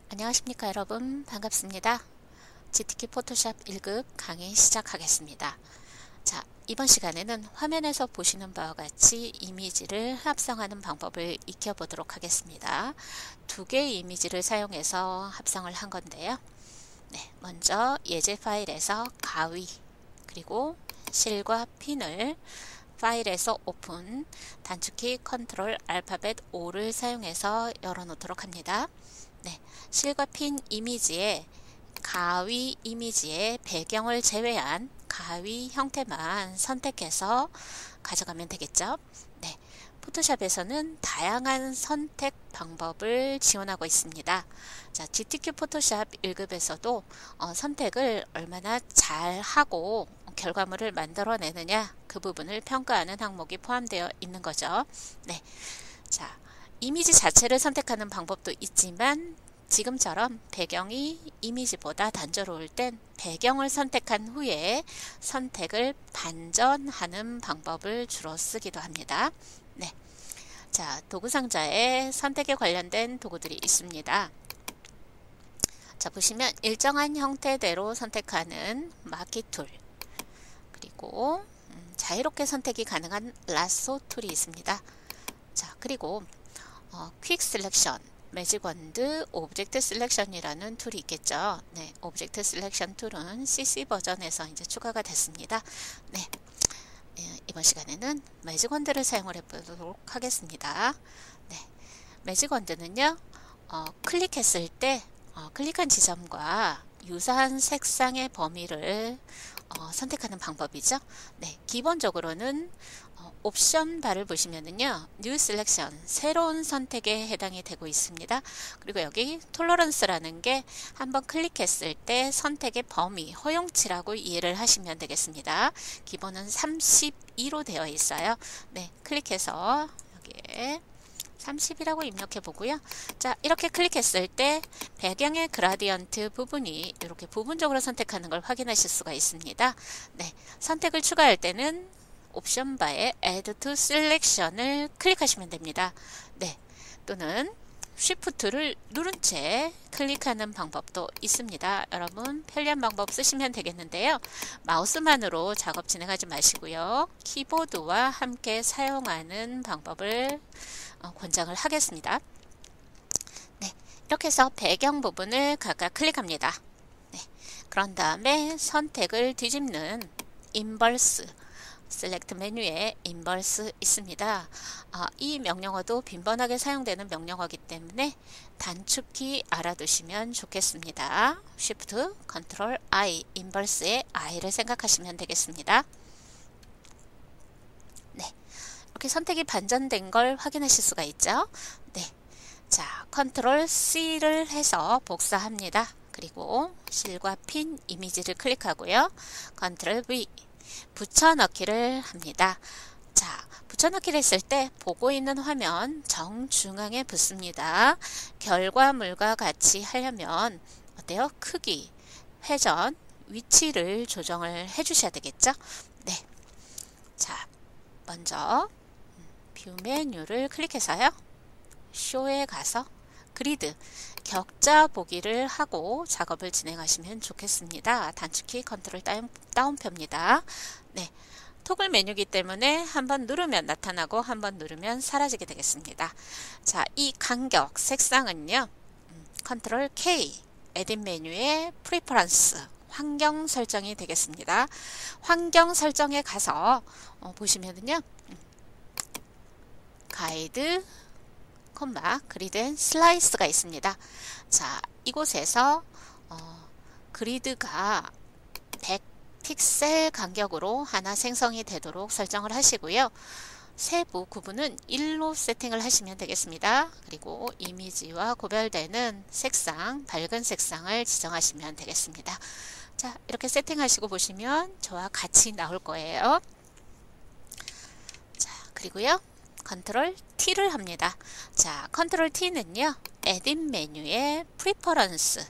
안녕하십니까 여러분, 반갑습니다. GTK 포토샵 1급 강의 시작하겠습니다. 자, 이번 시간에는 화면에서 보시는 바와 같이 이미지를 합성하는 방법을 익혀보도록 하겠습니다. 두 개의 이미지를 사용해서 합성을 한 건데요. 네, 먼저 예제 파일에서 가위 그리고 실과 핀을 파일에서 오픈, 단축키 컨트롤 알파벳 O를 사용해서 열어놓도록 합니다. 네, 실과 핀 이미지에 가위 이미지의 배경을 제외한 가위 형태만 선택해서 가져가면 되겠죠. 네, 포토샵에서는 다양한 선택 방법을 지원하고 있습니다. 자, GTK 포토샵 1급에서도 선택을 얼마나 잘 하고 결과물을 만들어내느냐 그 부분을 평가하는 항목이 포함되어 있는 거죠. 네, 자, 이미지 자체를 선택하는 방법도 있지만 지금처럼 배경이 이미지보다 단조로울 땐 배경을 선택한 후에 선택을 반전하는 방법을 주로 쓰기도 합니다. 네, 자, 도구 상자에 선택에 관련된 도구들이 있습니다. 자, 보시면 일정한 형태대로 선택하는 마키 툴, 그리고 자유롭게 선택이 가능한 라sso 툴이 있습니다. 자, 그리고 퀵 셀렉션, 매직 원드, 오브젝트 셀렉션이라는 툴이 있겠죠. 네, 오브젝트 셀렉션 툴은 CC 버전에서 이제 추가가 됐습니다. 네, 이번 시간에는 매직 원드를 사용을 해보도록 하겠습니다. 네, 매직 원드는요, 클릭했을 때 클릭한 지점과 유사한 색상의 범위를 선택하는 방법이죠. 네, 기본적으로는 옵션 바를 보시면은요, New Selection, 새로운 선택에 해당이 되고 있습니다. 그리고 여기 톨러런스라는 게 한번 클릭했을 때 선택의 범위, 허용치라고 이해를 하시면 되겠습니다. 기본은 32로 되어 있어요. 네, 클릭해서 여기에 30이라고 입력해 보고요. 자, 이렇게 클릭했을 때 배경의 그라디언트 부분이 이렇게 부분적으로 선택하는 걸 확인하실 수가 있습니다. 네, 선택을 추가할 때는 옵션 바에 Add to Selection을 클릭하시면 됩니다. 네, 또는 Shift를 누른 채 클릭하는 방법도 있습니다. 여러분 편리한 방법 쓰시면 되겠는데요. 마우스만으로 작업 진행하지 마시고요. 키보드와 함께 사용하는 방법을 권장을 하겠습니다. 네, 이렇게 해서 배경 부분을 각각 클릭합니다. 네, 그런 다음에 선택을 뒤집는 인버스, 셀렉트 메뉴에 인버스 있습니다. 이 명령어도 빈번하게 사용되는 명령어이기 때문에 단축키 알아두시면 좋겠습니다. Shift, Ctrl, I, 인버스의 I를 생각하시면 되겠습니다. 네, 이렇게 선택이 반전된 걸 확인하실 수가 있죠. 네, 자, Ctrl C를 해서 복사합니다. 그리고 실과 핀 이미지를 클릭하고요. Ctrl V, 붙여넣기를 합니다. 자, 붙여넣기를 했을 때 보고 있는 화면 정중앙에 붙습니다. 결과물과 같이 하려면 어때요? 크기, 회전, 위치를 조정을 해주셔야 되겠죠? 네, 자, 먼저 뷰 메뉴를 클릭해서요, 쇼에 가서 그리드, 격자 보기를 하고 작업을 진행하시면 좋겠습니다. 단축키 컨트롤 다운표입니다. 네, 토글 메뉴이기 때문에 한번 누르면 나타나고 한번 누르면 사라지게 되겠습니다. 자, 이 간격, 색상은요, 컨트롤 K, 에딧 메뉴의 프리퍼런스, 환경 설정이 되겠습니다. 환경 설정에 가서 보시면은요, 가이드, 그리드 앤 슬라이스가 있습니다. 자, 이곳에서 그리드가 100 픽셀 간격으로 하나 생성이 되도록 설정을 하시고요. 세부 구분은 1로 세팅을 하시면 되겠습니다. 그리고 이미지와 구별되는 색상, 밝은 색상을 지정하시면 되겠습니다. 자, 이렇게 세팅하시고 보시면 저와 같이 나올 거예요. 자, 그리고요, 컨트롤 T를 합니다. 자, 컨트롤 T는요, 에딧 메뉴의 프리퍼런스,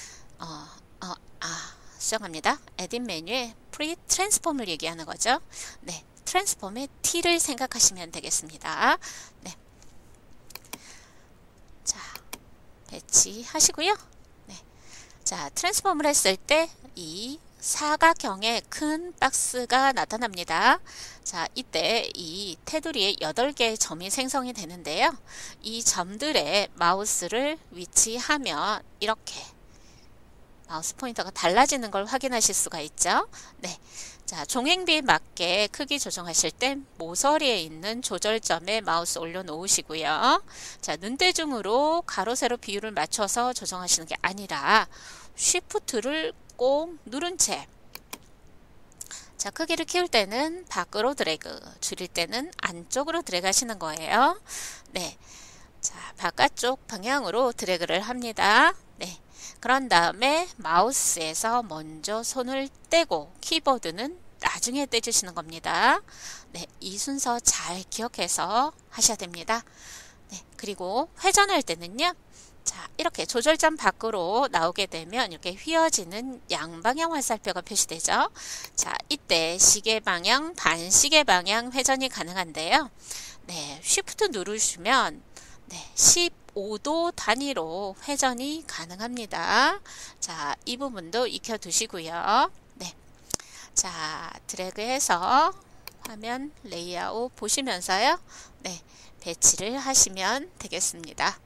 수정합니다. 에딧 메뉴의 프리 트랜스폼을 얘기하는 거죠. 네, 트랜스폼의 T를 생각하시면 되겠습니다. 네, 자, 배치하시고요. 자, 트랜스폼을 했을 때 이 사각형의 큰 박스가 나타납니다. 자, 이때 이 테두리에 8개의 점이 생성이 되는데요. 이 점들에 마우스를 위치하면 이렇게 마우스 포인터가 달라지는 걸 확인하실 수가 있죠. 네. 자, 종횡비에 맞게 크기 조정하실 때 모서리에 있는 조절점에 마우스 올려놓으시고요. 자, 눈대중으로 가로 세로 비율을 맞춰서 조정하시는 게 아니라 쉬프트를 꼭 누른 채, 자, 크기를 키울 때는 밖으로 드래그, 줄일 때는 안쪽으로 드래그 하시는 거예요. 네. 자, 바깥쪽 방향으로 드래그를 합니다. 네. 그런 다음에 마우스에서 먼저 손을 떼고 키보드는 나중에 떼주시는 겁니다. 네, 이 순서 잘 기억해서 하셔야 됩니다. 네, 그리고 회전할 때는요. 자, 이렇게 조절점 밖으로 나오게 되면 이렇게 휘어지는 양방향 화살표가 표시되죠. 자, 이때 시계 방향, 반시계 방향 회전이 가능한데요. 네, 쉬프트 누르시면 네, 15도 단위로 회전이 가능합니다. 자, 이 부분도 익혀두시고요. 네. 자, 드래그해서 화면 레이아웃 보시면서요. 네, 배치를 하시면 되겠습니다.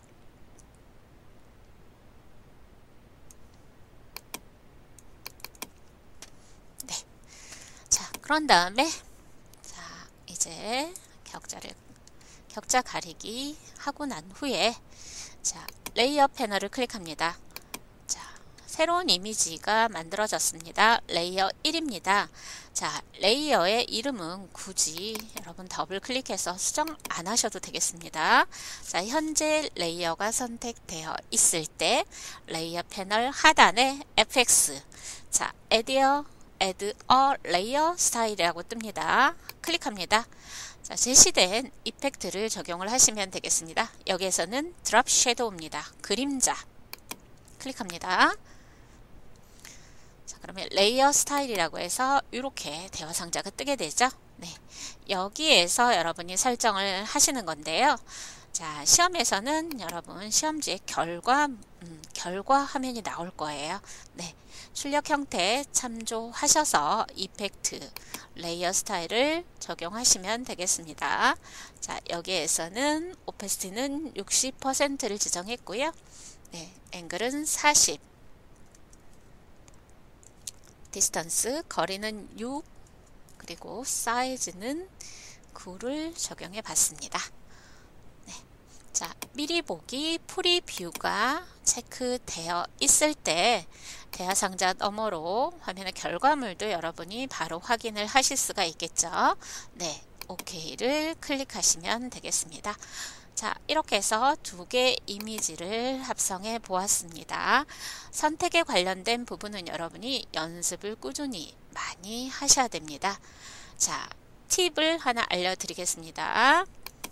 네. 자, 그런 다음에 자, 이제 격자 가리기 하고 난 후에 자, 레이어 패널을 클릭합니다. 자, 새로운 이미지가 만들어졌습니다. 레이어 1입니다. 자, 레이어의 이름은 굳이 여러분 더블 클릭해서 수정 안 하셔도 되겠습니다. 자, 현재 레이어가 선택되어 있을 때 레이어 패널 하단에 FX, 자, add a layer 스타일이라고 뜹니다. 클릭합니다. 자, 제시된 이펙트를 적용을 하시면 되겠습니다. 여기에서는 드롭 섀도우입니다. 그림자 클릭합니다. 자, 그러면 레이어 스타일이라고 해서 이렇게 대화 상자가 뜨게 되죠. 네, 여기에서 여러분이 설정을 하시는 건데요. 자, 시험에서는 여러분 시험지에 결과 화면이 나올 거예요. 네, 출력 형태 참조하셔서 이펙트 레이어 스타일을 적용하시면 되겠습니다. 자, 여기에서는 오페시티는 60%를 지정했고요. 네, 앵글은 40, 디스턴스 거리는 6, 그리고 사이즈는 9를 적용해 봤습니다. 네. 자, 미리 보기 프리뷰가 체크되어 있을 때 대화 상자 너머로 화면의 결과물도 여러분이 바로 확인을 하실 수가 있겠죠. 네, OK를 클릭하시면 되겠습니다. 자, 이렇게 해서 2개 이미지를 합성해 보았습니다. 선택에 관련된 부분은 여러분이 연습을 꾸준히 많이 하셔야 됩니다. 자, 팁을 하나 알려드리겠습니다.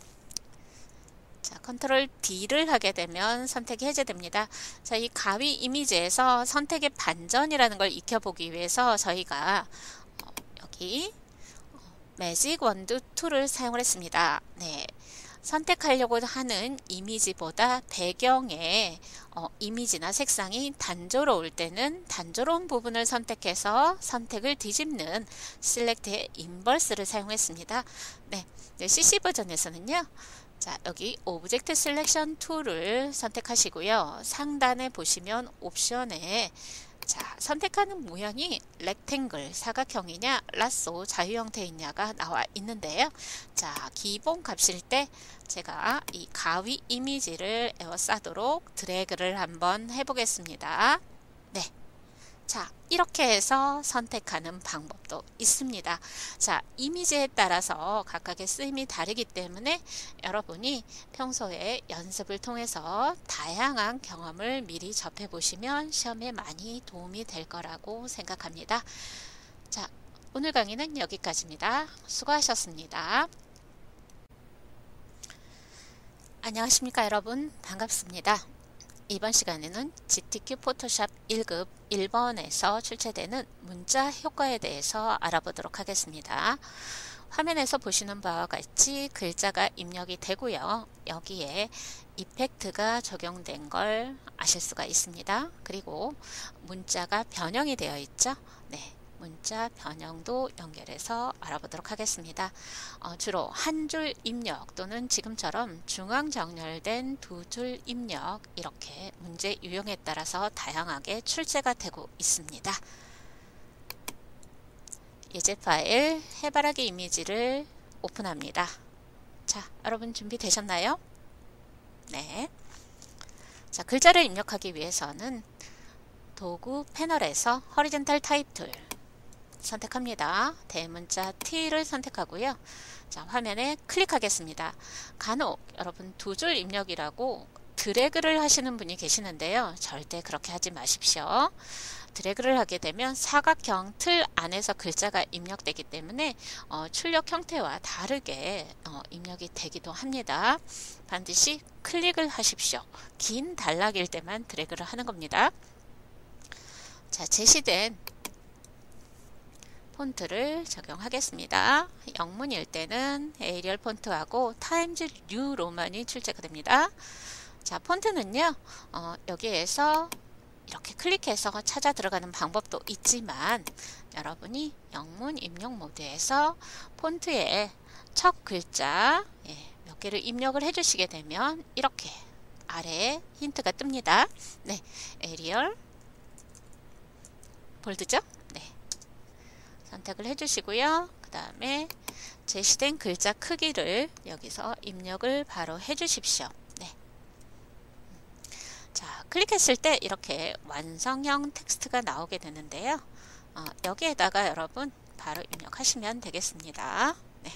자, 컨트롤 D를 하게 되면 선택이 해제됩니다. 자, 이 가위 이미지에서 선택의 반전이라는 걸 익혀보기 위해서 저희가 여기 매직 원드 툴을 사용을 했습니다. 네. 선택하려고 하는 이미지보다 배경의 이미지나 색상이 단조로울 때는 단조로운 부분을 선택해서 선택을 뒤집는 셀렉트의 인버스를 사용했습니다. 네, CC 버전에서는요. 자, 여기 오브젝트 셀렉션 툴을 선택하시고요. 상단에 보시면 옵션에 자, 선택하는 모양이 렉탱글, 사각형이냐, 라쏘, 자유 형태이냐가 나와 있는데요. 자, 기본 값일 때 제가 이 가위 이미지를 에워싸도록 드래그를 한번 해보겠습니다. 네. 자, 이렇게 해서 선택하는 방법도 있습니다. 자, 이미지에 따라서 각각의 쓰임이 다르기 때문에 여러분이 평소에 연습을 통해서 다양한 경험을 미리 접해 보시면 시험에 많이 도움이 될 거라고 생각합니다. 자, 오늘 강의는 여기까지입니다. 수고하셨습니다. 안녕하십니까 여러분, 반갑습니다. 이번 시간에는 GTK 포토샵 1급 1번에서 출제되는 문자 효과에 대해서 알아보도록 하겠습니다. 화면에서 보시는 바와 같이 글자가 입력이 되고요. 여기에 이펙트가 적용된 걸 아실 수가 있습니다. 그리고 문자가 변형이 되어 있죠. 네, 문자 변형도 연결해서 알아보도록 하겠습니다. 주로 한 줄 입력 또는 지금처럼 중앙 정렬된 두 줄 입력, 이렇게 문제 유형에 따라서 다양하게 출제가 되고 있습니다. 예제 파일 해바라기 이미지를 오픈합니다. 자, 여러분 준비되셨나요? 네. 자, 글자를 입력하기 위해서는 도구 패널에서 호리존탈 타입 툴 선택합니다. 대문자 T를 선택하고요. 자, 화면에 클릭하겠습니다. 간혹 여러분 두 줄 입력이라고 드래그를 하시는 분이 계시는데요. 절대 그렇게 하지 마십시오. 드래그를 하게 되면 사각형 틀 안에서 글자가 입력되기 때문에 출력 형태와 다르게 입력이 되기도 합니다. 반드시 클릭을 하십시오. 긴 단락일 때만 드래그를 하는 겁니다. 자, 제시된 폰트를 적용하겠습니다. 영문일 때는 에리얼 폰트하고 타임즈 뉴 로만이 출제가 됩니다. 자, 폰트는요, 여기에서 이렇게 클릭해서 찾아 들어가는 방법도 있지만 여러분이 영문 입력 모드에서 폰트의 첫 글자 몇 개를 입력을 해주시게 되면 이렇게 아래에 힌트가 뜹니다. 네, 에리얼 볼드죠? 네, 선택을 해주시고요. 그 다음에 제시된 글자 크기를 여기서 입력을 바로 해주십시오. 네. 자, 클릭했을 때 이렇게 완성형 텍스트가 나오게 되는데요. 여기에다가 여러분 바로 입력하시면 되겠습니다. 네.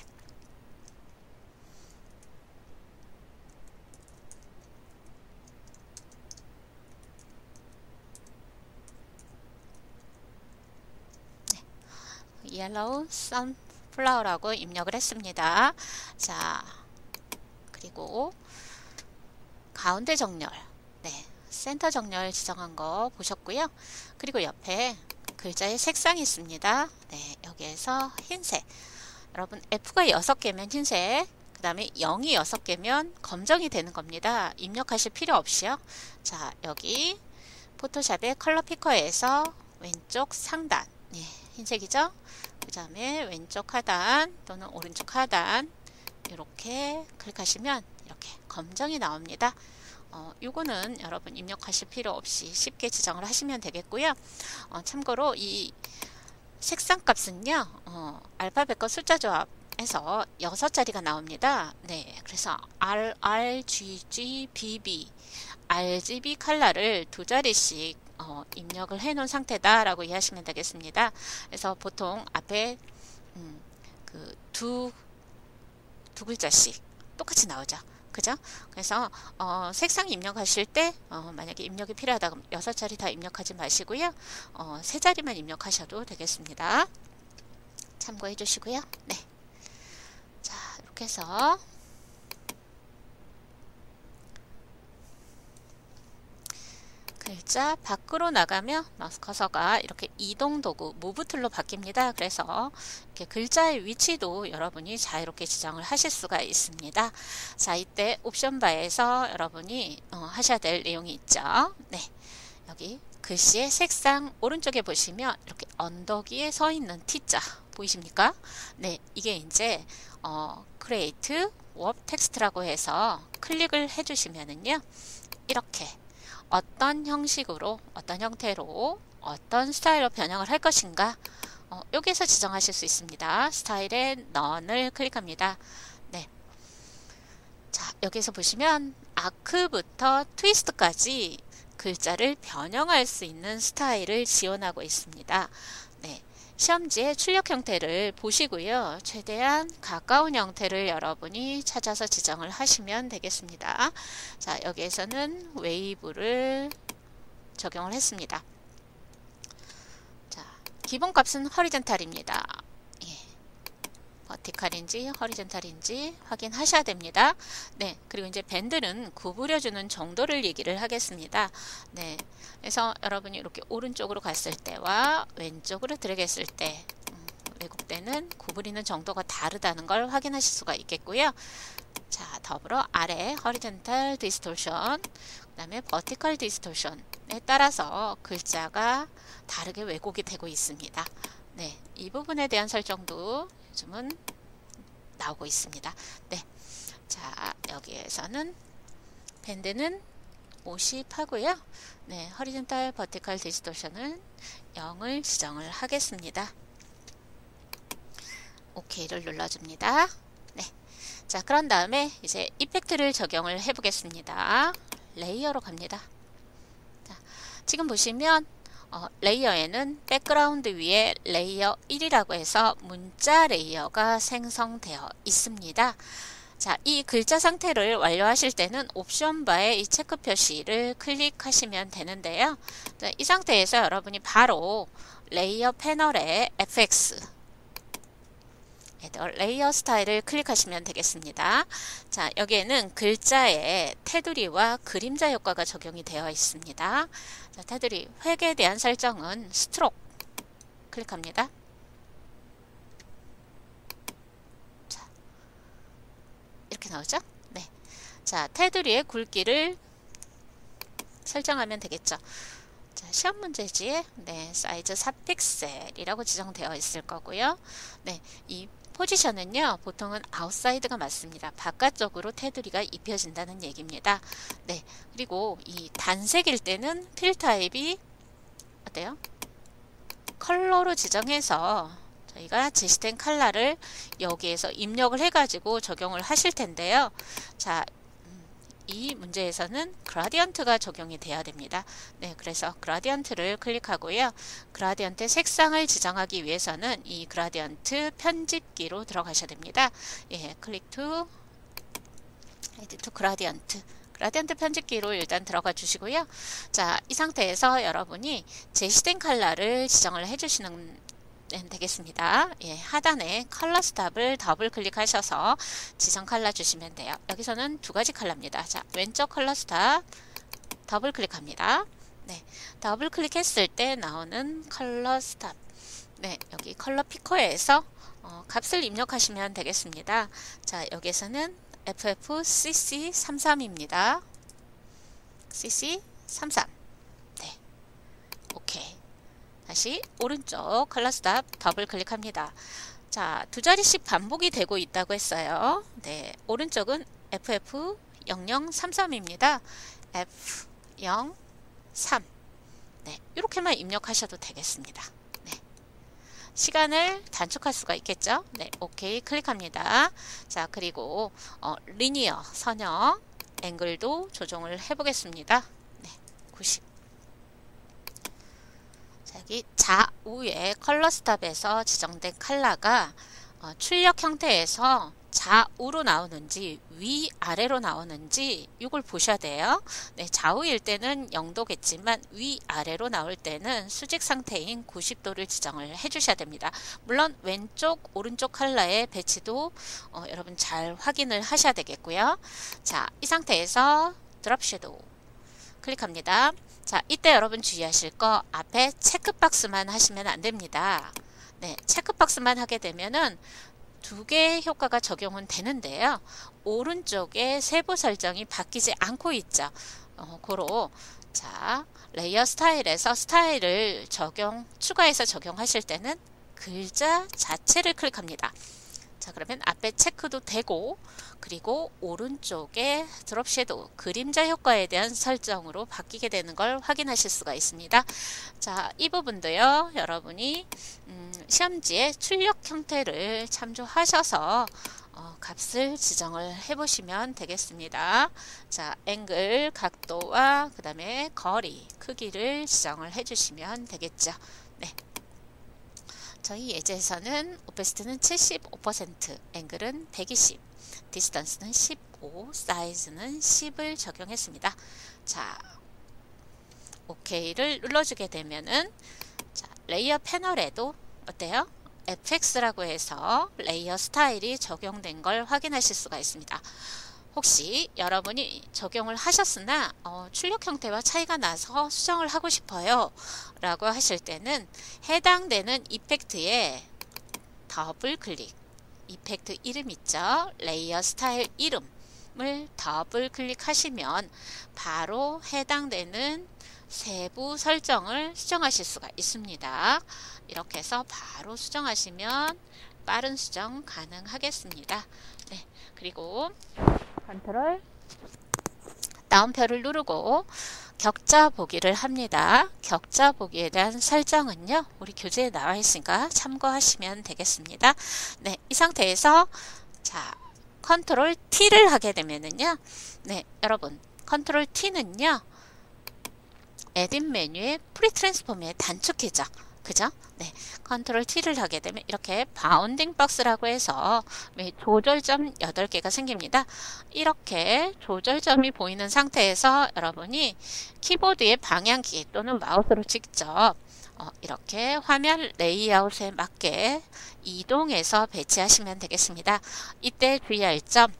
yellow sunflower라고 입력을 했습니다. 자, 그리고 가운데 정렬, 네, 센터 정렬 지정한 거 보셨고요. 그리고 옆에 글자의 색상이 있습니다. 네, 여기에서 흰색. 여러분 F가 6개면 흰색, 그 다음에 0이 6개면 검정이 되는 겁니다. 입력하실 필요 없이요. 자, 여기 포토샵의 컬러 피커에서 왼쪽 상단, 네, 흰색이죠. 그 다음에 왼쪽 하단 또는 오른쪽 하단 이렇게 클릭하시면 이렇게 검정이 나옵니다. 요거는 여러분 입력하실 필요 없이 쉽게 지정을 하시면 되겠고요. 참고로 이 색상 값은요, 알파벳과 숫자 조합에서 6자리가 나옵니다. 네, 그래서 RGG, BB, RGB 컬러를 2자리씩 입력을 해 놓은 상태다 라고 이해하시면 되겠습니다. 그래서 보통 앞에 두 글자씩 똑같이 나오죠. 그죠? 그래서 색상 입력하실 때 만약에 입력이 필요하다 그러면 6자리 다 입력하지 마시고요. 3자리만 입력하셔도 되겠습니다. 참고해 주시고요. 네. 자, 이렇게 해서 글자 밖으로 나가면 마우스 커서가 이렇게 이동 도구 무브 툴로 바뀝니다. 그래서 이렇게 글자의 위치도 여러분이 자유롭게 지정을 하실 수가 있습니다. 자, 이때 옵션 바에서 여러분이 하셔야 될 내용이 있죠. 네, 여기 글씨의 색상 오른쪽에 보시면 이렇게 언덕 위에 서 있는 T자 보이십니까? 네, 이게 이제 Create Warp Text라고 해서 클릭을 해주시면은요, 이렇게 어떤 형식으로, 어떤 형태로, 어떤 스타일로 변형을 할 것인가, 여기에서 지정하실 수 있습니다. 스타일에 None을 클릭합니다. 네. 자, 여기서 보시면 아크부터 트위스트까지 글자를 변형할 수 있는 스타일을 지원하고 있습니다. 네. 시험지의 출력 형태를 보시고요. 최대한 가까운 형태를 여러분이 찾아서 지정을 하시면 되겠습니다. 자, 여기에서는 웨이브를 적용을 했습니다. 자, 기본값은 허리젠탈입니다. 예. 버티칼인지 허리젠탈인지 확인하셔야 됩니다. 네, 그리고 이제 밴드는 구부려주는 정도를 얘기를 하겠습니다. 네, 그래서 여러분이 이렇게 오른쪽으로 갔을 때와 왼쪽으로 드래그했을 때 왜곡되는 구부리는 정도가 다르다는 걸 확인하실 수가 있겠고요. 자, 더불어 아래 horizontal distortion, 그 다음에 vertical distortion에 따라서 글자가 다르게 왜곡이 되고 있습니다. 네, 이 부분에 대한 설정도 요즘은 나오고 있습니다. 네, 자, 여기에서는 밴드는 50 하고요. 네, horizontal vertical distortion은 0을 지정을 하겠습니다. OK를 눌러줍니다. 네, 자, 그런 다음에 이제 이펙트를 적용을 해 보겠습니다. 레이어로 갑니다. 자, 지금 보시면 레이어에는 백그라운드 위에 레이어 1이라고 해서 문자 레이어가 생성되어 있습니다. 자, 이 글자 상태를 완료하실 때는 옵션 바에 이 체크 표시를 클릭하시면 되는데요. 자, 이 상태에서 여러분이 바로 레이어 패널에 FX 레이어 스타일을 클릭하시면 되겠습니다. 자, 여기에는 글자의 테두리와 그림자 효과가 적용이 되어 있습니다. 자, 테두리 획에 대한 설정은 스트로크 클릭합니다. 자, 이렇게 나오죠? 네. 자, 테두리의 굵기를 설정하면 되겠죠. 자, 시험 문제지에 네, 사이즈 4픽셀이라고 지정되어 있을 거고요. 네, 이 포지션은요, 보통은 아웃사이드가 맞습니다. 바깥쪽으로 테두리가 입혀진다는 얘기입니다. 네, 그리고 이 단색일 때는 필 타입이 어때요? 컬러로 지정해서 저희가 제시된 컬러를 여기에서 입력을 해가지고 적용을 하실 텐데요. 자, 이 문제에서는 그라디언트가 적용이 돼야 됩니다. 네, 그래서 그라디언트를 클릭하고요. 그라디언트 색상을 지정하기 위해서는 이 그라디언트 편집기로 들어가셔야 됩니다. 예, 클릭 투 Add to 그라디언트. 그라디언트 편집기로 일단 들어가 주시고요. 자, 이 상태에서 여러분이 제시된 컬러를 지정을 해주시는 되겠습니다. 예, 하단에 컬러 스탑을 더블 클릭하셔서 지정 컬러 주시면 돼요. 여기서는 두 가지 컬러입니다. 자, 왼쪽 컬러 스탑 더블 클릭합니다. 네, 더블 클릭했을 때 나오는 컬러 스탑. 네, 여기 컬러 피커에서 값을 입력하시면 되겠습니다. 자, 여기에서는 FFCC33입니다. CC33. 네, 오케이. 다시 오른쪽 컬러 스탑 더블 클릭합니다. 자, 두 자리씩 반복이 되고 있다고 했어요. 네, 오른쪽은 FF0033입니다. F03. 네, 이렇게만 입력하셔도 되겠습니다. 네, 시간을 단축할 수가 있겠죠. 네, 오케이 클릭합니다. 자, 그리고 리니어 선형 앵글도 조정을 해보겠습니다. 네, 90. 여기 좌우의 컬러 스탑에서 지정된 컬러가 출력 형태에서 좌우로 나오는지 위아래로 나오는지 이걸 보셔야 돼요. 네, 좌우일 때는 0도겠지만 위아래로 나올 때는 수직 상태인 90도를 지정을 해주셔야 됩니다. 물론 왼쪽 오른쪽 컬러의 배치도 여러분 잘 확인을 하셔야 되겠고요. 자, 이 상태에서 드롭 섀도우 클릭합니다. 자, 이때 여러분 주의하실 거 앞에 체크박스만 하시면 안 됩니다. 네, 체크박스만 하게 되면은 두 개의 효과가 적용은 되는데요. 오른쪽에 세부 설정이 바뀌지 않고 있죠. 고로 자, 레이어 스타일에서 스타일을 추가해서 적용하실 때는 글자 자체를 클릭합니다. 자, 그러면 앞에 체크도 되고, 그리고 오른쪽에 드롭 섀도우 그림자 효과에 대한 설정으로 바뀌게 되는 걸 확인하실 수가 있습니다. 자, 이 부분도요, 여러분이 시험지의 출력 형태를 참조하셔서 값을 지정을 해 보시면 되겠습니다. 자, 앵글 각도와 그 다음에 거리 크기를 지정을 해 주시면 되겠죠. 네. 저희 예제에서는 오페시티는 75%, 앵글은 120, 디스턴스는 15, 사이즈는 10을 적용했습니다. 자, OK를 눌러주게 되면은 자, 레이어 패널에도 어때요? FX라고 해서 레이어 스타일이 적용된 걸 확인하실 수가 있습니다. 혹시 여러분이 적용을 하셨으나 출력 형태와 차이가 나서 수정을 하고 싶어요 라고 하실 때는 해당되는 이펙트에 더블 클릭, 이펙트 이름 있죠? 레이어 스타일 이름을 더블 클릭하시면 바로 해당되는 세부 설정을 수정하실 수가 있습니다. 이렇게 해서 바로 수정하시면 빠른 수정 가능하겠습니다. 네, 그리고 컨트롤 다운표를 누르고 격자 보기를 합니다. 격자 보기에 대한 설정은요, 우리 교재에 나와 있으니까 참고하시면 되겠습니다. 네, 이 상태에서 자, 컨트롤 T를 하게 되면은요, 네, 여러분, 컨트롤 T는요, 에딧 메뉴의 프리 트랜스폼의 단축키죠. 그죠? 네. 컨트롤 T를 하게 되면 이렇게 바운딩 박스라고 해서 조절점 8개가 생깁니다. 이렇게 조절점이 보이는 상태에서 여러분이 키보드의 방향키 또는 마우스로 직접 이렇게 화면 레이아웃에 맞게 이동해서 배치하시면 되겠습니다. 이때 주의할 점,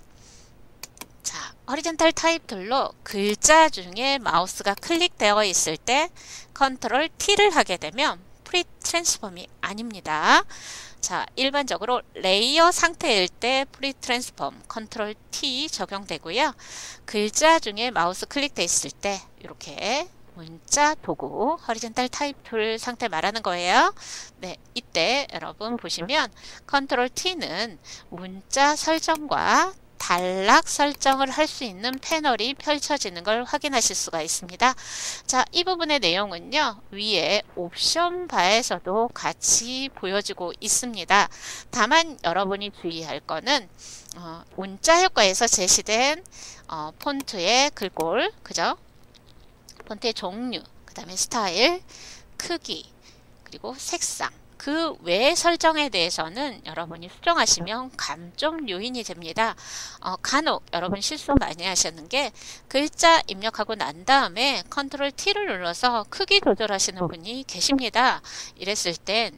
자, 호리존탈 타입 툴로 글자 중에 마우스가 클릭되어 있을 때 컨트롤 T를 하게 되면 프리 트랜스폼이 아닙니다. 자, 일반적으로 레이어 상태일 때 프리 트랜스폼 컨트롤 T 적용되고요. 글자 중에 마우스 클릭되어 있을 때 이렇게 문자 도구 호리존탈 타입 툴 상태 말하는 거예요. 네, 이때 여러분 보시면 컨트롤 T는 문자 설정과 단락 설정을 할 수 있는 패널이 펼쳐지는 걸 확인하실 수가 있습니다. 자, 이 부분의 내용은요, 위에 옵션 바에서도 같이 보여지고 있습니다. 다만 여러분이 주의할 거는 문자 효과에서 제시된 폰트의 글꼴, 그죠? 폰트의 종류, 그 다음에 스타일, 크기, 그리고 색상, 그 외 설정에 대해서는 여러분이 수정하시면 감점 요인이 됩니다. 간혹 여러분 실수 많이 하시는 게 글자 입력하고 난 다음에 컨트롤 T를 눌러서 크기 조절하시는 분이 계십니다. 이랬을 땐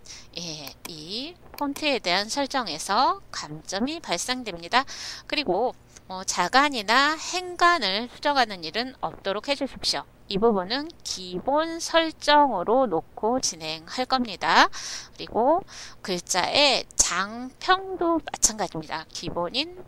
이 폰트에 대한 설정에서 감점이 발생됩니다. 그리고 자간이나 행간을 수정하는 일은 없도록 해주십시오. 이 부분은 기본 설정으로 놓고 진행할 겁니다. 그리고 글자의 장평도 마찬가지입니다. 기본인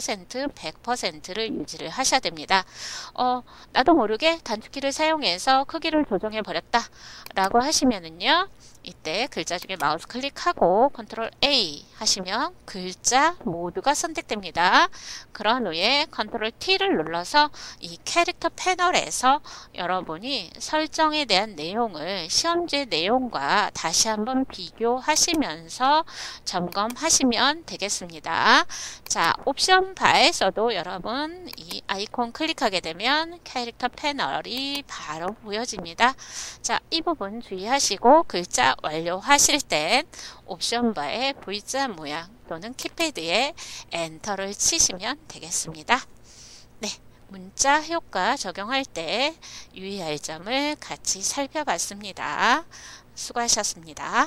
100%를 유지를 하셔야 됩니다. 나도 모르게 단축키를 사용해서 크기를 조정해 버렸다 라고 하시면은요, 이때 글자 중에 마우스 클릭하고 컨트롤 A 하시면 글자 모두가 선택됩니다. 그런 후에 컨트롤 T를 눌러서 이 캐릭터 패널에서 여러분이 설정에 대한 내용을 시험지 내용과 다시 한번 비교하시면서 점검하시면 되겠습니다. 자, 옵션 바에서도 여러분 이 아이콘 클릭하게 되면 캐릭터 패널이 바로 보여집니다. 자, 이 부분 주의하시고 글자 완료하실 땐 옵션 바에 V자 모양 또는 키패드에 엔터를 치시면 되겠습니다. 네, 문자 효과 적용할 때 유의할 점을 같이 살펴봤습니다. 수고하셨습니다.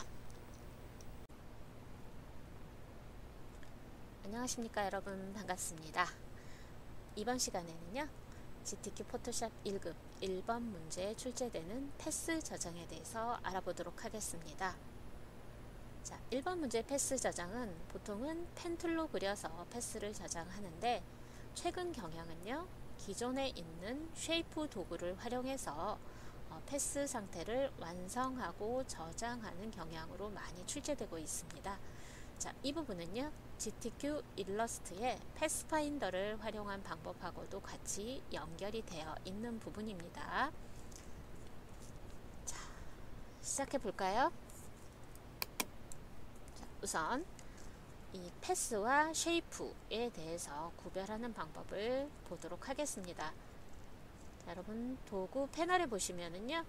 안녕하십니까 여러분, 반갑습니다. 이번 시간에는요, GTK 포토샵 1급 1번 문제에 출제되는 패스 저장에 대해서 알아보도록 하겠습니다. 자, 1번 문제 패스 저장은 보통은 펜툴로 그려서 패스를 저장하는데, 최근 경향은요, 기존에 있는 쉐이프 도구를 활용해서 패스 상태를 완성하고 저장하는 경향으로 많이 출제되고 있습니다. 자, 이 부분은요, GTK 일러스트의 패스파인더를 활용한 방법하고도 같이 연결이 되어 있는 부분입니다. 자, 시작해 볼까요? 자, 우선 이 패스와 쉐이프에 대해서 구별하는 방법을 보도록 하겠습니다. 자, 여러분 도구 패널에 보시면은요,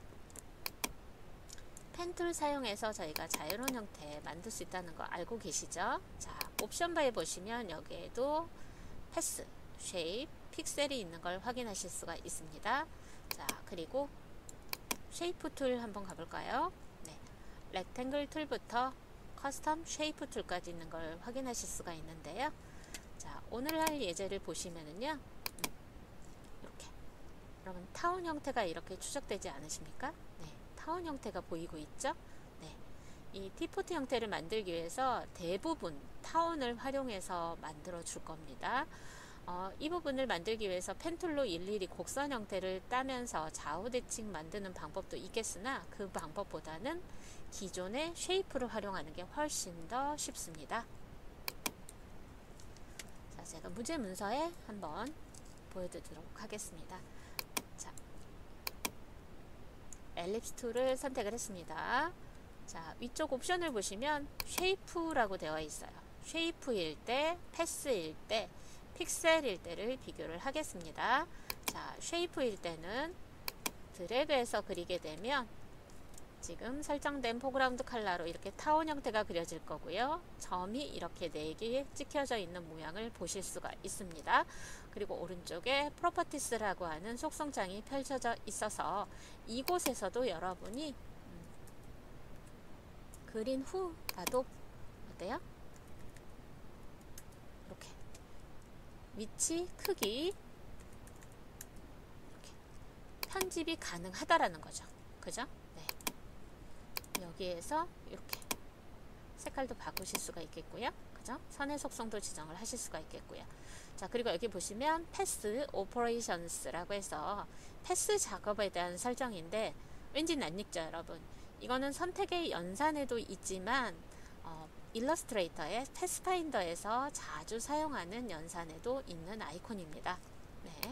펜툴 사용해서 저희가 자유로운 형태 만들 수 있다는 거 알고 계시죠? 자, 옵션 바에 보시면 여기에도 패스, 쉐입, 픽셀이 있는 걸 확인하실 수가 있습니다. 자, 그리고 쉐이프 툴 한번 가볼까요? 네, 렉탱글 툴부터 커스텀 쉐이프 툴까지 있는 걸 확인하실 수가 있는데요. 자, 오늘 할 예제를 보시면은요, 이렇게 여러분 타운 형태가 이렇게 추적되지 않으십니까? 네, 타운 형태가 보이고 있죠? 네, 이 T40 형태를 만들기 위해서 대부분 타원을 활용해서 만들어 줄 겁니다. 이 부분을 만들기 위해서 펜툴로 일일이 곡선 형태를 따면서 좌우 대칭 만드는 방법도 있겠으나 그 방법보다는 기존의 쉐이프를 활용하는 게 훨씬 더 쉽습니다. 자, 제가 문제 문서에 한번 보여드리도록 하겠습니다. 자, 엘립스 툴을 선택을 했습니다. 자, 위쪽 옵션을 보시면 쉐이프라고 되어 있어요. 쉐이프일 때, 패스일 때, 픽셀일 때를 비교를 하겠습니다. 자, 쉐이프일 때는 드래그해서 그리게 되면 지금 설정된 포그라운드 컬러로 이렇게 타원 형태가 그려질 거고요. 점이 이렇게 4개 찍혀져 있는 모양을 보실 수가 있습니다. 그리고 오른쪽에 프로퍼티스라고 하는 속성창이 펼쳐져 있어서 이곳에서도 여러분이 그린 후 봐도 어때요? 이렇게 위치, 크기 이렇게 편집이 가능하다라는 거죠. 그죠? 네. 여기에서 이렇게 색깔도 바꾸실 수가 있겠고요. 그죠? 선의 속성도 지정을 하실 수가 있겠고요. 자, 그리고 여기 보시면 패스 오퍼레이션스라고 해서 패스 작업에 대한 설정인데 왠지 낯익죠, 여러분? 이거는 선택의 연산에도 있지만 일러스트레이터의 패스파인더에서 자주 사용하는 연산에도 있는 아이콘입니다. 네.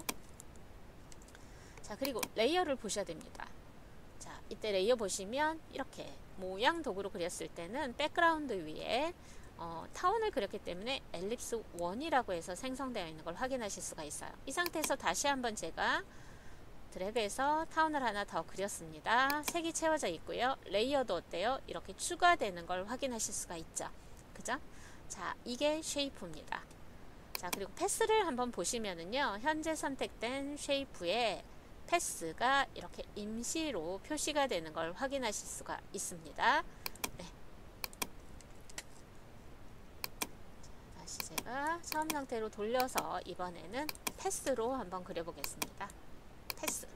자, 그리고 레이어를 보셔야 됩니다. 자, 이때 레이어 보시면 이렇게 모양 도구로 그렸을 때는 백그라운드 위에 타원을 그렸기 때문에 엘립스 1이라고 해서 생성되어 있는 걸 확인하실 수가 있어요. 이 상태에서 다시 한번 제가 드래그해서 타원을 하나 더 그렸습니다. 색이 채워져 있고요. 레이어도 어때요? 이렇게 추가되는 걸 확인하실 수가 있죠. 그죠? 자, 이게 쉐이프입니다. 자, 그리고 패스를 한번 보시면은요. 현재 선택된 쉐이프에 패스가 이렇게 임시로 표시가 되는 걸 확인하실 수가 있습니다. 네. 다시 제가 처음 상태로 돌려서 이번에는 패스로 한번 그려보겠습니다. 패스.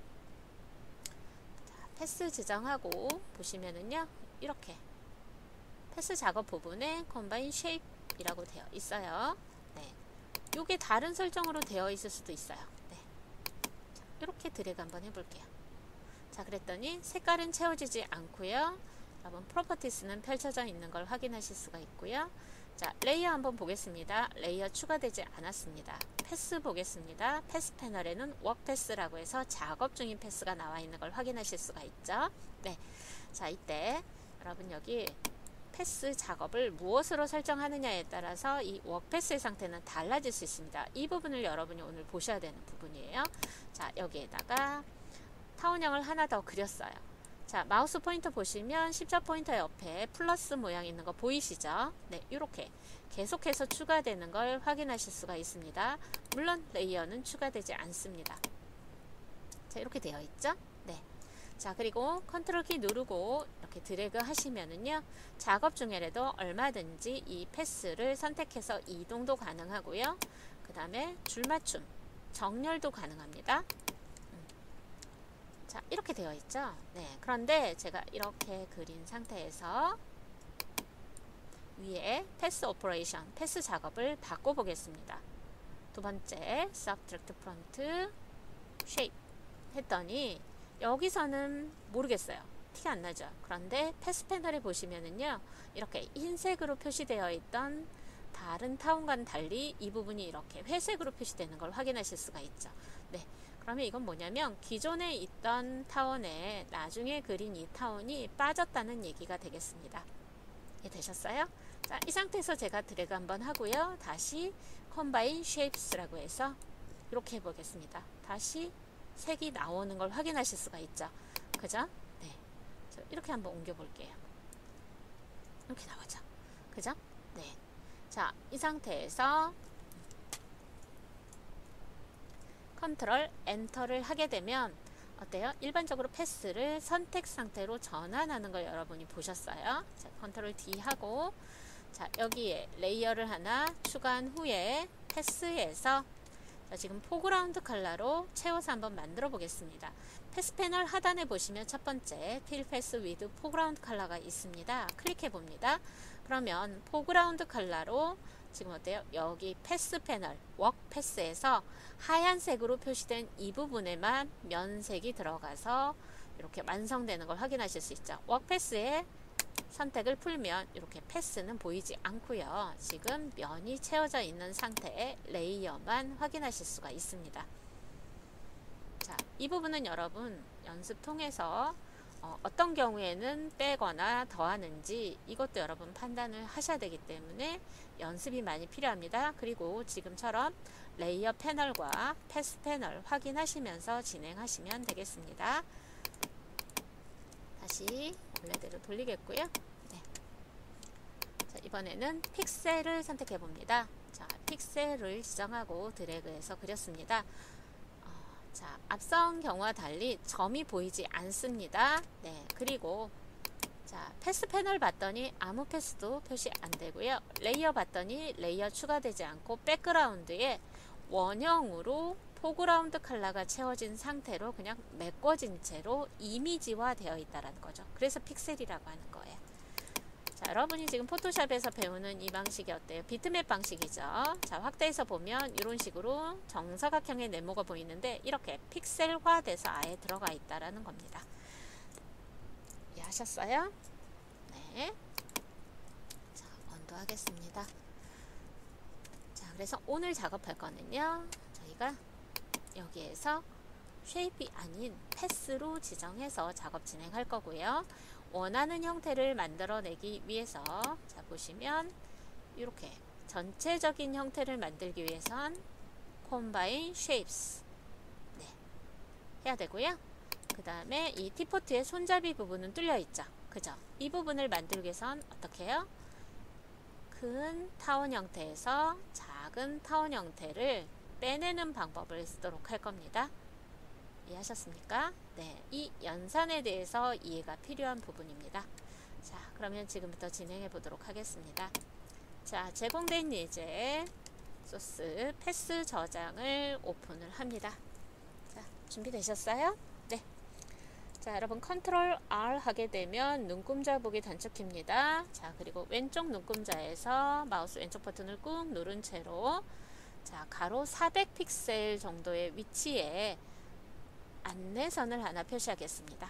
자, 패스 지정하고 보시면은요. 이렇게 패스 작업 부분에 컴바인 쉐입이라고 되어 있어요. 네. 요게 다른 설정으로 되어 있을 수도 있어요. 네. 자, 이렇게 드래그 한번 해볼게요. 자, 그랬더니 색깔은 채워지지 않고요. 여러분 프로퍼티스는 펼쳐져 있는 걸 확인하실 수가 있고요. 자, 레이어 한번 보겠습니다. 레이어 추가되지 않았습니다. 패스 보겠습니다. 패스 패널에는 워크 패스라고 해서 작업 중인 패스가 나와 있는 걸 확인하실 수가 있죠. 네. 자, 이때 여러분 여기 패스 작업을 무엇으로 설정하느냐에 따라서 이 워크 패스의 상태는 달라질 수 있습니다. 이 부분을 여러분이 오늘 보셔야 되는 부분이에요. 자, 여기에다가 타원형을 하나 더 그렸어요. 자, 마우스 포인터 보시면 십자 포인터 옆에 플러스 모양 있는 거 보이시죠? 네, 이렇게 계속해서 추가되는 걸 확인하실 수가 있습니다. 물론 레이어는 추가되지 않습니다. 자, 이렇게 되어 있죠? 네. 자, 그리고 컨트롤 키 누르고 이렇게 드래그 하시면은요, 작업 중에라도 얼마든지 이 패스를 선택해서 이동도 가능하고요. 그 다음에 줄맞춤, 정렬도 가능합니다. 자, 이렇게 되어 있죠. 네, 그런데 제가 이렇게 그린 상태에서 위에 패스 오퍼레이션, 패스 작업을 바꿔 보겠습니다. 두 번째 Subtract Front Shape 했더니 여기서는 모르겠어요. 티가 안 나죠. 그런데 패스 패널에 보시면은요, 이렇게 흰색으로 표시되어 있던 다른 타원과는 달리 이 부분이 이렇게 회색으로 표시되는 걸 확인하실 수가 있죠. 네. 그러면 이건 뭐냐면 기존에 있던 타원에 나중에 그린 이 타원이 빠졌다는 얘기가 되겠습니다. 이해되셨어요? 자, 이 상태에서 제가 드래그 한번 하고요. 다시 Combine Shapes라고 해서 이렇게 해보겠습니다. 다시 색이 나오는 걸 확인하실 수가 있죠. 그죠? 네. 이렇게 한번 옮겨 볼게요. 이렇게 나오죠. 그죠? 네. 자, 이 상태에서 컨트롤 엔터를 하게 되면 어때요? 일반적으로 패스를 선택 상태로 전환하는 걸 여러분이 보셨어요. 자, 컨트롤 D 하고, 자, 여기에 레이어를 하나 추가한 후에 패스에서 자, 지금 포그라운드 컬러로 채워서 한번 만들어 보겠습니다. 패스 패널 하단에 보시면 첫 번째 필 패스 위드 포그라운드 컬러가 있습니다. 클릭해 봅니다. 그러면 포그라운드 컬러로 지금 어때요? 여기 패스 패널 워크 패스에서 하얀색으로 표시된 이 부분에만 면색이 들어가서 이렇게 완성되는 걸 확인하실 수 있죠. 워크 패스에 선택을 풀면 이렇게 패스는 보이지 않고요. 지금 면이 채워져 있는 상태의 레이어만 확인하실 수가 있습니다. 자, 이 부분은 여러분 연습 통해서 어떤 경우에는 빼거나 더하는지 이것도 여러분 판단을 하셔야 되기 때문에 연습이 많이 필요합니다. 그리고 지금처럼 레이어 패널과 패스 패널 확인하시면서 진행하시면 되겠습니다. 다시 원래대로 돌리겠고요. 네. 자, 이번에는 픽셀을 선택해 봅니다. 자, 픽셀을 지정하고 드래그해서 그렸습니다. 자, 앞선 경우와 달리 점이 보이지 않습니다. 네, 그리고 자, 패스 패널 봤더니 아무 패스도 표시 안 되고요. 레이어 봤더니 레이어 추가되지 않고 백그라운드에 원형으로 포그라운드 컬러가 채워진 상태로 그냥 메꿔진 채로 이미지화 되어 있다는 거죠. 그래서 픽셀이라고 하는 거예요. 자, 여러분이 지금 포토샵에서 배우는 이 방식이 어때요? 비트맵 방식이죠. 자, 확대해서 보면 이런 식으로 정사각형의 네모가 보이는데 이렇게 픽셀화 돼서 아예 들어가 있다라는 겁니다. 이해하셨어요? 네. 자, 언도 하겠습니다. 자, 그래서 오늘 작업할 거는요. 저희가 여기에서 쉐입이 아닌 패스로 지정해서 작업 진행할 거고요. 원하는 형태를 만들어내기 위해서 자, 보시면 이렇게 전체적인 형태를 만들기 위해선 콤바인 쉐입스 네, 해야 되고요. 그 다음에 이 티포트의 손잡이 부분은 뚫려 있죠. 그죠? 이 부분을 만들기 위해선 어떻게 해요? 큰 타원 형태에서 작은 타원 형태를 빼내는 방법을 쓰도록 할 겁니다. 이해하셨습니까? 네, 이 연산에 대해서 이해가 필요한 부분입니다. 자, 그러면 지금부터 진행해 보도록 하겠습니다. 자, 제공된 예제 소스 패스 저장을 오픈을 합니다. 자, 준비되셨어요? 네. 자, 여러분 컨트롤 R 하게 되면 눈금자 보기 단축키입니다. 자, 그리고 왼쪽 눈금자에서 마우스 왼쪽 버튼을 꾹 누른 채로 자, 가로 400픽셀 정도의 위치에 안내선을 하나 표시하겠습니다.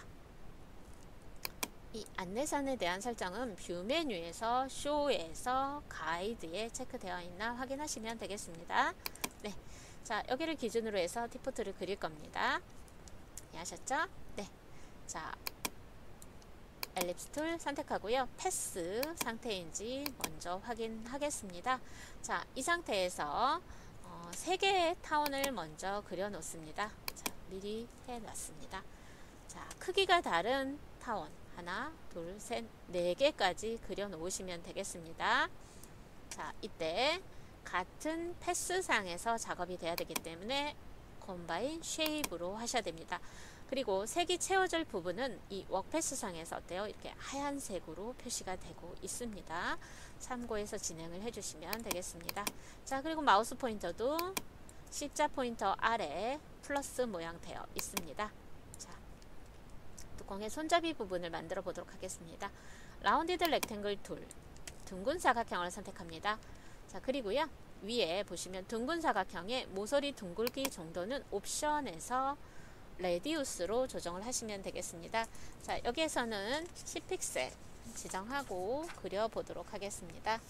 이 안내선에 대한 설정은 뷰 메뉴에서 쇼에서 가이드에 체크되어 있나 확인하시면 되겠습니다. 네, 자, 여기를 기준으로 해서 디포트를 그릴 겁니다. 이해하셨죠? 네. 자, 엘립스 툴 선택하고요. 패스 상태인지 먼저 확인하겠습니다. 자, 이 상태에서 3개의 타원을 먼저 그려 놓습니다. 자, 미리 해 놨습니다. 자, 크기가 다른 타원 하나, 둘, 셋, 4개까지 그려 놓으시면 되겠습니다. 자, 이때 같은 패스상에서 작업이 돼야 되기 때문에 콤바인 쉐입으로 하셔야 됩니다. 그리고 색이 채워질 부분은 이 워크패스상에서 어때요? 이렇게 하얀색으로 표시가 되고 있습니다. 참고해서 진행을 해주시면 되겠습니다. 자, 그리고 마우스 포인터도 십자 포인터 아래 플러스 모양 되어 있습니다. 자, 뚜껑의 손잡이 부분을 만들어 보도록 하겠습니다. 라운디드 렉탱글 툴, 둥근 사각형을 선택합니다. 자, 그리고요, 위에 보시면 둥근 사각형의 모서리 둥글기 정도는 옵션에서 레디우스로 조정을 하시면 되겠습니다. 자, 여기에서는 10픽셀 지정하고 그려보도록 하겠습니다.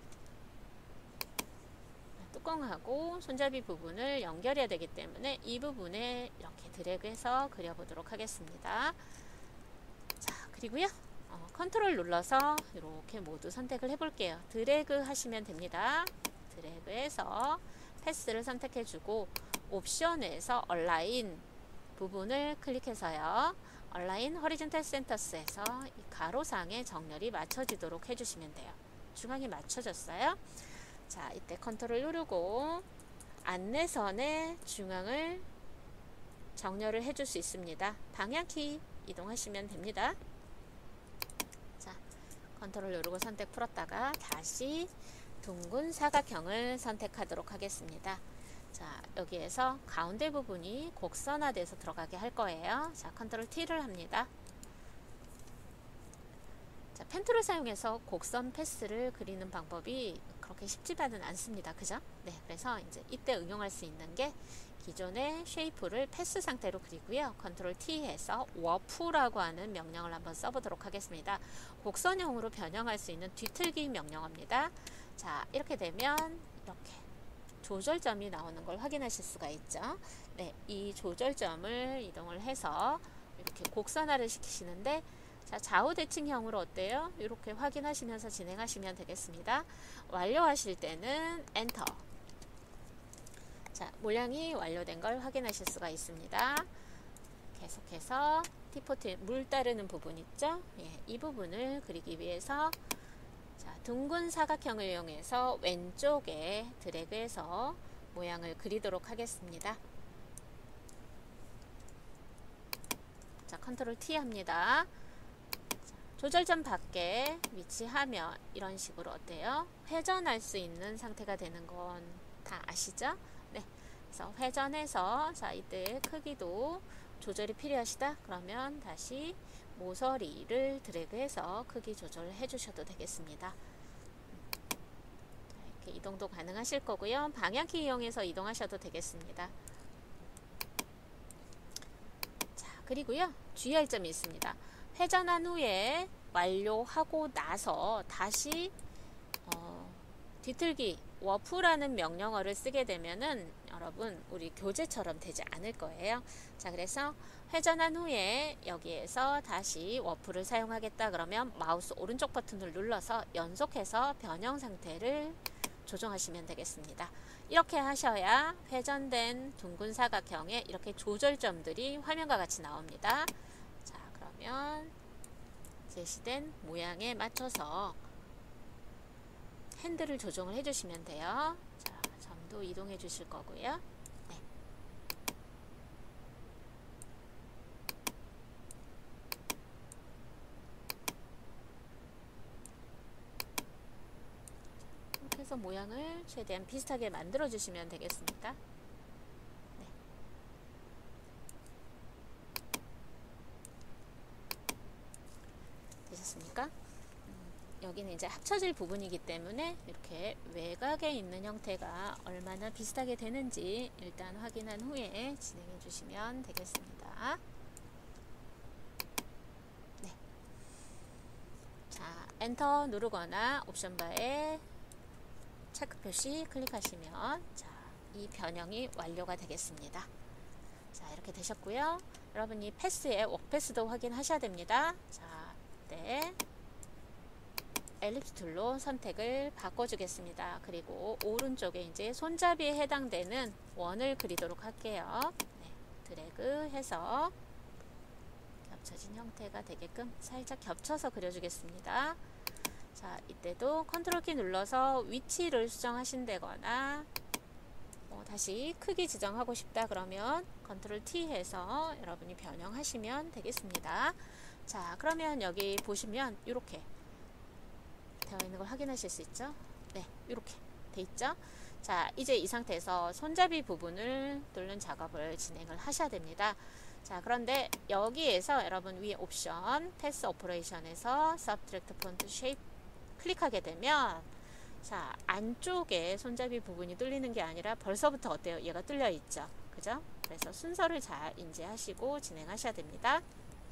뚜껑하고 손잡이 부분을 연결해야 되기 때문에 이 부분에 이렇게 드래그해서 그려보도록 하겠습니다. 자, 그리고요, 컨트롤 눌러서 이렇게 모두 선택을 해볼게요. 드래그 하시면 됩니다. 드래그해서 패스를 선택해주고 옵션에서 얼라인 부분을 클릭해서요. 얼라인 허리존탈 센터스에서 이 가로상의 정렬이 맞춰지도록 해주시면 돼요. 중앙이 맞춰졌어요. 자, 이때 컨트롤 누르고 안내선의 중앙을 정렬을 해줄 수 있습니다. 방향키 이동하시면 됩니다. 자, 컨트롤 누르고 선택 풀었다가 다시 둥근 사각형을 선택하도록 하겠습니다. 자, 자, 여기에서 가운데 부분이 곡선화돼서 들어가게 할 거예요. 자, 컨트롤 T를 합니다. 자, 펜툴을 사용해서 곡선 패스를 그리는 방법이 그렇게 쉽지만은 않습니다. 그죠? 네, 그래서 이제 이때 응용할 수 있는 게 기존의 쉐이프를 패스 상태로 그리고요. 컨트롤 T 해서 워프라고 하는 명령을 한번 써보도록 하겠습니다. 곡선형으로 변형할 수 있는 뒤틀기 명령어입니다. 자, 이렇게 되면 이렇게 조절점이 나오는 걸 확인하실 수가 있죠. 네, 이 조절점을 이동을 해서 이렇게 곡선화를 시키시는데, 자, 좌우 대칭형으로 어때요? 이렇게 확인하시면서 진행하시면 되겠습니다. 완료하실 때는 엔터. 자, 모양이 완료된 걸 확인하실 수가 있습니다. 계속해서 T-포트 물 따르는 부분 있죠? 예, 이 부분을 그리기 위해서 자, 둥근 사각형을 이용해서 왼쪽에 드래그해서 모양을 그리도록 하겠습니다. 자, 컨트롤 T 합니다. 자, 조절점 밖에 위치하면 이런 식으로 어때요? 회전할 수 있는 상태가 되는 건 다 아시죠? 네. 그래서 회전해서 자, 이때 크기도 조절이 필요하시다? 그러면 다시 모서리를 드래그해서 크기 조절을 해주셔도 되겠습니다. 이렇게 이동도 가능하실 거고요. 방향키 이용해서 이동하셔도 되겠습니다. 자, 그리고요. 주의할 점이 있습니다. 회전한 후에 완료하고 나서 다시 뒤틀기 워프라는 명령어를 쓰게 되면은 여러분 우리 교재처럼 되지 않을 거예요. 자, 그래서 회전한 후에 여기에서 다시 워프를 사용하겠다 그러면 마우스 오른쪽 버튼을 눌러서 연속해서 변형 상태를 조정하시면 되겠습니다. 이렇게 하셔야 회전된 둥근 사각형에 이렇게 조절점들이 화면과 같이 나옵니다. 자, 그러면 제시된 모양에 맞춰서 핸들을 조정을 해주시면 돼요. 자, 점도 이동해 주실 거고요. 네. 이렇게 해서 모양을 최대한 비슷하게 만들어 주시면 되겠습니다. 네. 되셨습니까? 여기는 이제 합쳐질 부분이기 때문에 이렇게 외곽에 있는 형태가 얼마나 비슷하게 되는지 일단 확인한 후에 진행해 주시면 되겠습니다. 네. 자, 엔터 누르거나 옵션 바에 체크 표시 클릭하시면 자, 이 변형이 완료가 되겠습니다. 자, 이렇게 되셨고요. 여러분 이 패스의 워크패스도 확인하셔야 됩니다. 자, 네. 엘립스 툴로 선택을 바꿔주겠습니다. 그리고 오른쪽에 이제 손잡이에 해당되는 원을 그리도록 할게요. 네, 드래그 해서 겹쳐진 형태가 되게끔 살짝 겹쳐서 그려주겠습니다. 자, 이때도 컨트롤 키 눌러서 위치를 수정하신다거나 다시 크기 지정하고 싶다 그러면 컨트롤 T 해서 여러분이 변형하시면 되겠습니다. 자, 그러면 여기 보시면 이렇게 되어 있는 걸 확인하실 수 있죠? 네, 이렇게 돼 있죠? 자, 이제 이 상태에서 손잡이 부분을 뚫는 작업을 진행을 하셔야 됩니다. 자, 그런데 여기에서 여러분 위에 옵션 패스 오퍼레이션에서 Subtract Font Shape 클릭하게 되면 자, 안쪽에 손잡이 부분이 뚫리는 게 아니라 벌써부터 어때요? 얘가 뚫려 있죠? 그죠? 그래서 순서를 잘 인지하시고 진행하셔야 됩니다.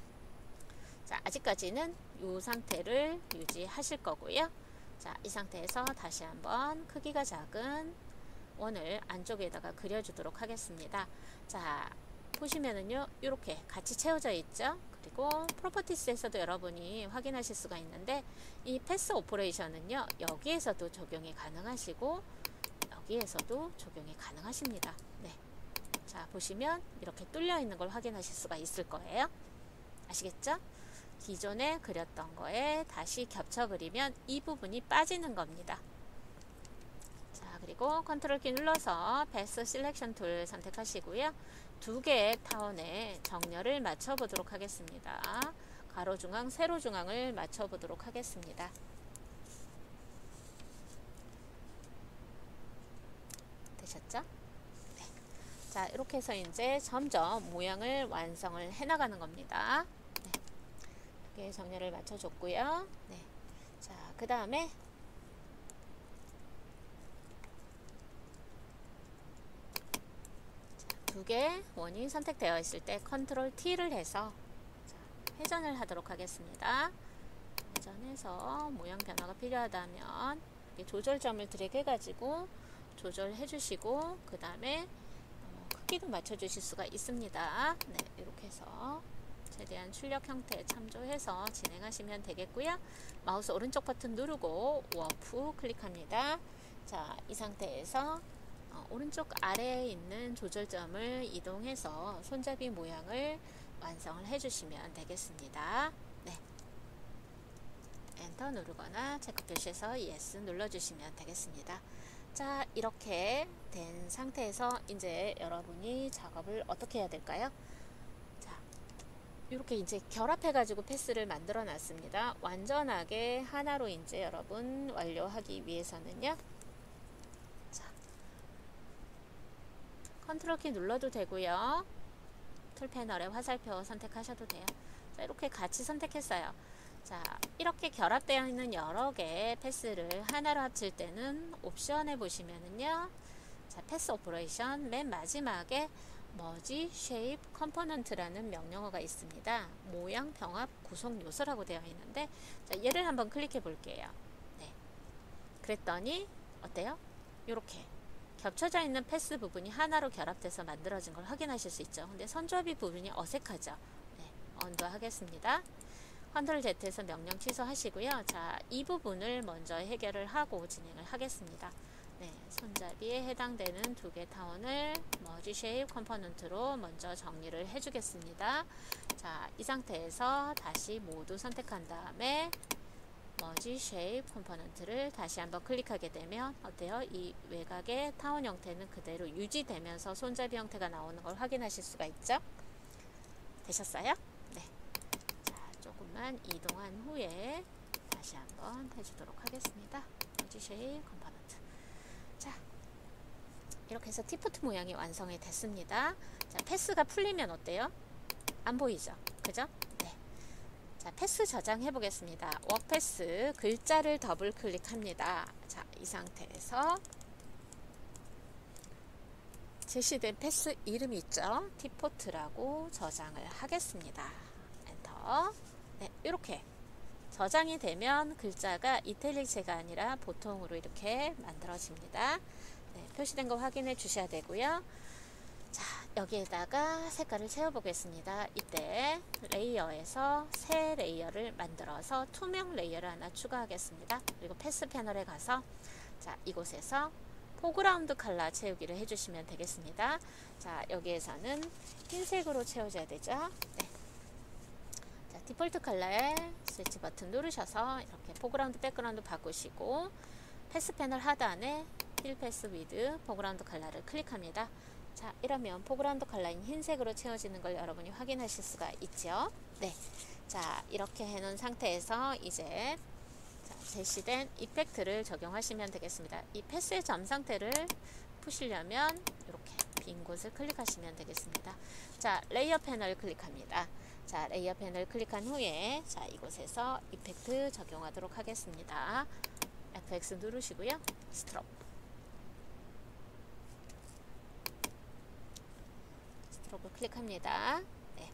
자, 아직까지는 이 상태를 유지하실 거고요. 자, 이 상태에서 다시 한번 크기가 작은 원을 안쪽에다가 그려주도록 하겠습니다. 자, 보시면은요, 이렇게 같이 채워져 있죠. 그리고 프로퍼티스에서도 여러분이 확인하실 수가 있는데 이 패스 오퍼레이션은요, 여기에서도 적용이 가능하시고 여기에서도 적용이 가능하십니다. 네. 자, 보시면 이렇게 뚫려 있는 걸 확인하실 수가 있을 거예요. 아시겠죠? 기존에 그렸던 거에 다시 겹쳐 그리면 이 부분이 빠지는 겁니다. 자, 그리고 컨트롤 키 눌러서 패스 셀렉션 툴 선택하시고요. 두 개의 타원에 정렬을 맞춰 보도록 하겠습니다. 가로 중앙, 세로 중앙을 맞춰 보도록 하겠습니다. 되셨죠? 네. 자, 이렇게 해서 이제 점점 모양을 완성을 해 나가는 겁니다. 네. 이렇게 정렬을 맞춰줬고요. 네. 자, 그 다음에 두 개 원이 선택되어 있을 때 컨트롤 T를 해서 회전을 하도록 하겠습니다. 회전해서 모양 변화가 필요하다면 조절점을 드래그 해가지고 조절해 주시고, 그 다음에 크기도 맞춰 주실 수가 있습니다. 네, 이렇게 해서 최대한 출력 형태 참조해서 진행하시면 되겠고요. 마우스 오른쪽 버튼 누르고 워프 클릭합니다. 자, 이 상태에서 오른쪽 아래에 있는 조절점을 이동해서 손잡이 모양을 완성을 해주시면 되겠습니다. 네. 엔터 누르거나 체크 표시해서 Yes 눌러주시면 되겠습니다. 자, 이렇게 된 상태에서 이제 여러분이 작업을 어떻게 해야 될까요? 자, 이렇게 이제 결합해가지고 패스를 만들어 놨습니다. 완전하게 하나로 이제 여러분 완료하기 위해서는요. 자, 컨트롤 키 눌러도 되고요. 툴 패널에 화살표 선택하셔도 돼요. 자, 이렇게 같이 선택했어요. 자, 이렇게 결합되어 있는 여러 개의 패스를 하나로 합칠 때는 옵션에 보시면은요. 자, 패스 오퍼레이션 맨 마지막에 머지 쉐입 컴포넌트라는 명령어가 있습니다. 모양 병합 구성 요소라고 되어 있는데, 자, 얘를 한번 클릭해 볼게요. 네. 그랬더니 어때요? 이렇게 겹쳐져 있는 패스 부분이 하나로 결합돼서 만들어진 걸 확인하실 수 있죠. 근데 선조합이 부분이 어색하죠. 네, 언두 하겠습니다. 컨트롤 Z에서 명령 취소하시고요. 자, 이 부분을 먼저 해결을 하고 진행을 하겠습니다. 네, 손잡이에 해당되는 두 개 타원을 머지 쉐입 컴포넌트로 먼저 정리를 해주겠습니다. 자, 이 상태에서 다시 모두 선택한 다음에 머지 쉐입 컴포넌트를 다시 한번 클릭하게 되면 어때요? 이 외곽의 타원 형태는 그대로 유지되면서 손잡이 형태가 나오는 걸 확인하실 수가 있죠? 되셨어요? 네. 자, 조금만 이동한 후에 다시 한번 해주도록 하겠습니다. 머지 쉐입 컴포넌트. 자, 이렇게 해서 티포트 모양이 완성이 됐습니다. 자, 패스가 풀리면 어때요? 안 보이죠? 그죠? 자, 패스 저장해 보겠습니다. 워크패스 글자를 더블 클릭합니다. 자, 이 상태에서 제시된 패스 이름이 있죠? 티포트라고 저장을 하겠습니다. 엔터. 네, 이렇게 저장이 되면 글자가 이탈릭체가 아니라 보통으로 이렇게 만들어집니다. 네, 표시된 거 확인해 주셔야 되고요. 자, 여기에다가 색깔을 채워보겠습니다. 이때 레이어에서 새 레이어를 만들어서 투명 레이어를 하나 추가하겠습니다. 그리고 패스 패널에 가서 자, 이곳에서 포그라운드 컬러 채우기를 해주시면 되겠습니다. 자, 여기에서는 흰색으로 채워줘야 되죠. 네. 자, 디폴트 컬러에 스위치 버튼 누르셔서 이렇게 포그라운드 백그라운드 바꾸시고 패스 패널 하단에 힐 패스 위드 포그라운드 컬러를 클릭합니다. 자, 이러면 포그라운드 컬러인 흰색으로 채워지는 걸 여러분이 확인하실 수가 있죠. 네. 자, 이렇게 해놓은 상태에서 이제 자, 제시된 이펙트를 적용하시면 되겠습니다. 이 패스의 점 상태를 푸시려면 이렇게 빈 곳을 클릭하시면 되겠습니다. 자, 레이어 패널 클릭합니다. 자, 레이어 패널 클릭한 후에 자, 이곳에서 이펙트 적용하도록 하겠습니다. FX 누르시고요. 스트롭. 스트로크 클릭합니다. 네.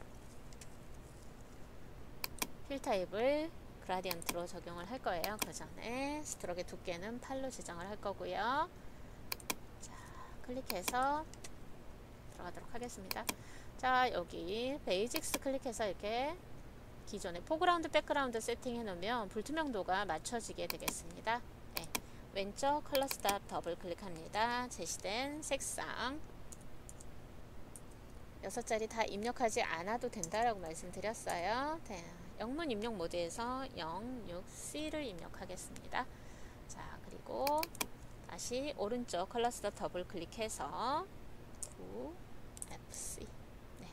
휠 타입을 그라디언트로 적용을 할 거예요. 그 전에 스트로크의 두께는 8로 지정을 할 거고요. 자, 클릭해서 들어가도록 하겠습니다. 자, 여기 베이직스 클릭해서 이렇게 기존의 포그라운드, 백그라운드 세팅해 놓으면 불투명도가 맞춰지게 되겠습니다. 네. 왼쪽 컬러 스탑 더블 클릭합니다. 제시된 색상 6자리 다 입력하지 않아도 된다라고 말씀드렸어요. 네. 영문 입력 모드에서 06C를 입력하겠습니다. 자, 그리고 다시 오른쪽 컬러 스탑 더블 클릭해서 9FC. 네.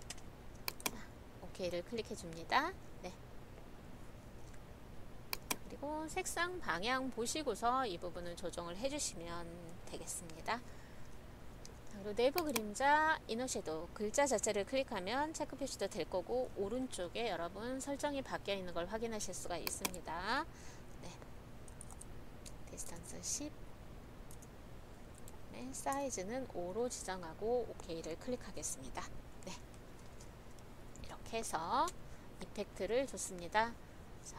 자, OK를 클릭해 줍니다. 네. 그리고 색상 방향 보시고서 이 부분은 조정을 해주시면 되겠습니다. 그리고 내부 그림자 이너 섀도우 글자 자체를 클릭하면 체크 표시도 될 거고 오른쪽에 여러분 설정이 바뀌어 있는 걸 확인하실 수가 있습니다. 네. 디스턴스 10, 네. 사이즈는 5로 지정하고 OK를 클릭하겠습니다. 네. 이렇게 해서 이펙트를 줬습니다. 자,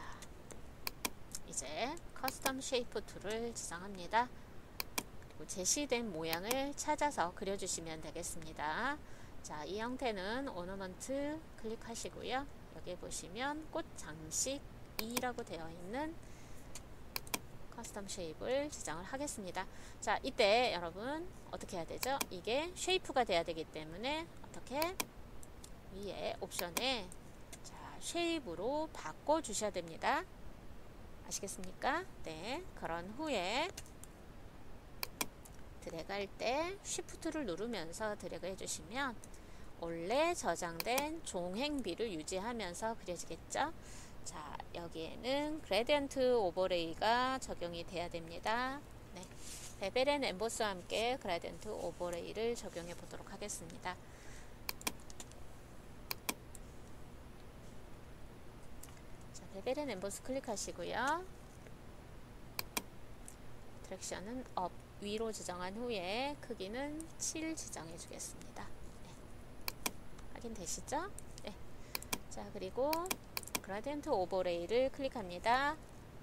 이제 커스텀 쉐이프 툴을 지정합니다. 제시된 모양을 찾아서 그려주시면 되겠습니다. 자, 이 형태는 오너먼트 클릭하시고요. 여기 보시면 꽃 장식 2라고 되어 있는 커스텀 쉐입을 지정을 하겠습니다. 자, 이때 여러분 어떻게 해야 되죠? 이게 쉐이프가 돼야 되기 때문에 어떻게 위에 옵션에 자, 쉐입으로 바꿔 주셔야 됩니다. 아시겠습니까? 네. 그런 후에 드래그 할 때 쉬프트를 누르면서 드래그 해주시면 원래 저장된 종횡비를 유지하면서 그려지겠죠. 자, 여기에는 그레디언트 오버레이가 적용이 돼야 됩니다. 네, 베벨 앤 엠보스와 함께 그레디언트 오버레이를 적용해 보도록 하겠습니다. 자, 베벨 앤 엠보스 클릭하시고요. 디렉션은 업 위로 지정한 후에 크기는 7 지정해 주겠습니다. 네. 확인되시죠? 네. 자, 그리고 그라디언트 오버레이를 클릭합니다.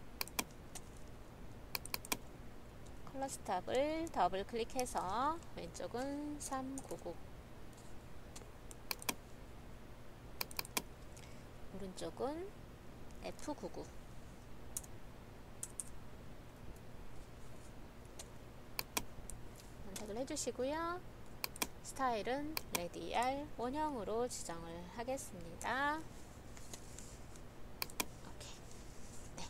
컬러 스탑을 더블 클릭해서 왼쪽은 399, 오른쪽은 F99, 선택을 해주시고요. 스타일은 레디알 원형으로 지정을 하겠습니다. 오케이. 네.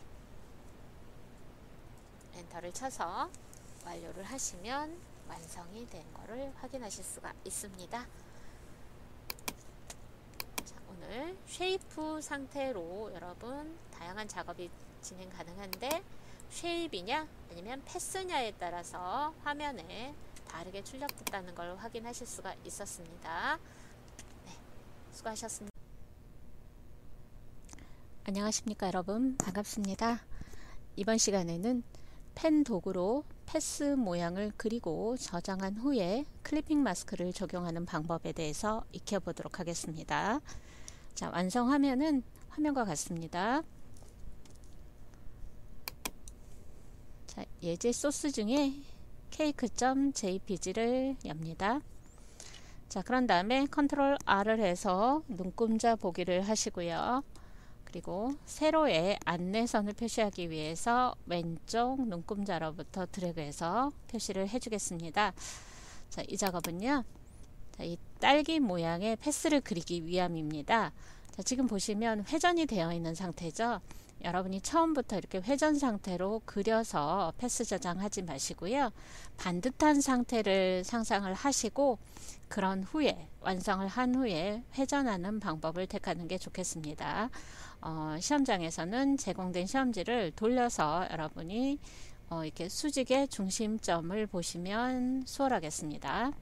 엔터를 쳐서 완료를 하시면 완성이 된 거를 확인하실 수가 있습니다. 자, 오늘 쉐이프 상태로 여러분 다양한 작업이 진행 가능한데 쉐입이냐 아니면 패스냐에 따라서 화면에 다르게 출력됐다는 걸 확인하실 수가 있었습니다. 네, 수고하셨습니다. 안녕하십니까 여러분, 반갑습니다. 이번 시간에는 펜 도구로 패스 모양을 그리고 저장한 후에 클리핑 마스크를 적용하는 방법에 대해서 익혀보도록 하겠습니다. 자, 완성 화면은 화면과 같습니다. 자, 예제 소스 중에 cake.jpg를 엽니다. 자, 그런 다음에 컨트롤 R을 해서 눈금자 보기를 하시고요. 그리고 세로의 안내선을 표시하기 위해서 왼쪽 눈금자로부터 드래그해서 표시를 해주겠습니다. 자, 이 작업은요, 자, 이 딸기 모양의 패스를 그리기 위함입니다. 자, 지금 보시면 회전이 되어 있는 상태죠. 여러분이 처음부터 이렇게 회전 상태로 그려서 패스 저장하지 마시고요. 반듯한 상태를 상상을 하시고 그런 후에 완성을 한 후에 회전하는 방법을 택하는 게 좋겠습니다. 시험장에서는 제공된 시험지를 돌려서 여러분이 이렇게 수직의 중심점을 보시면 수월하겠습니다.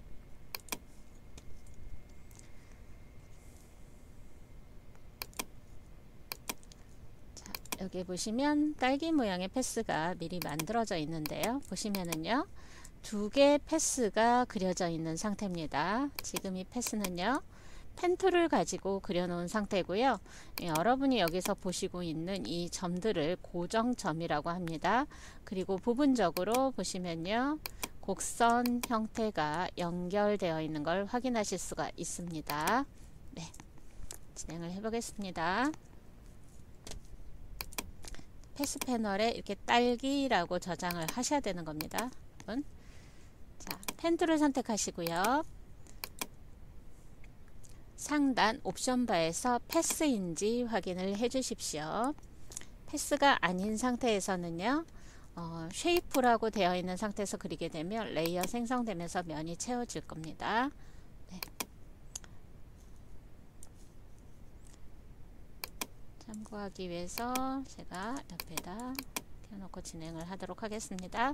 여기 보시면 딸기 모양의 패스가 미리 만들어져 있는데요. 보시면은요, 두 개의 패스가 그려져 있는 상태입니다. 지금 이 패스는요, 펜툴을 가지고 그려놓은 상태고요. 여러분이 여기서 보시고 있는 이 점들을 고정점이라고 합니다. 그리고 부분적으로 보시면요, 곡선 형태가 연결되어 있는 걸 확인하실 수가 있습니다. 네, 진행을 해보겠습니다. 패스 패널에 이렇게 딸기라고 저장을 하셔야 되는 겁니다. 여러분. 자, 펜툴을 선택하시고요. 상단 옵션 바에서 패스인지 확인을 해 주십시오. 패스가 아닌 상태에서는요, 쉐이프라고 되어 있는 상태에서 그리게 되면 레이어 생성되면서 면이 채워질 겁니다. 네. 참고하기 위해서 제가 옆에다 펴놓고 진행을 하도록 하겠습니다.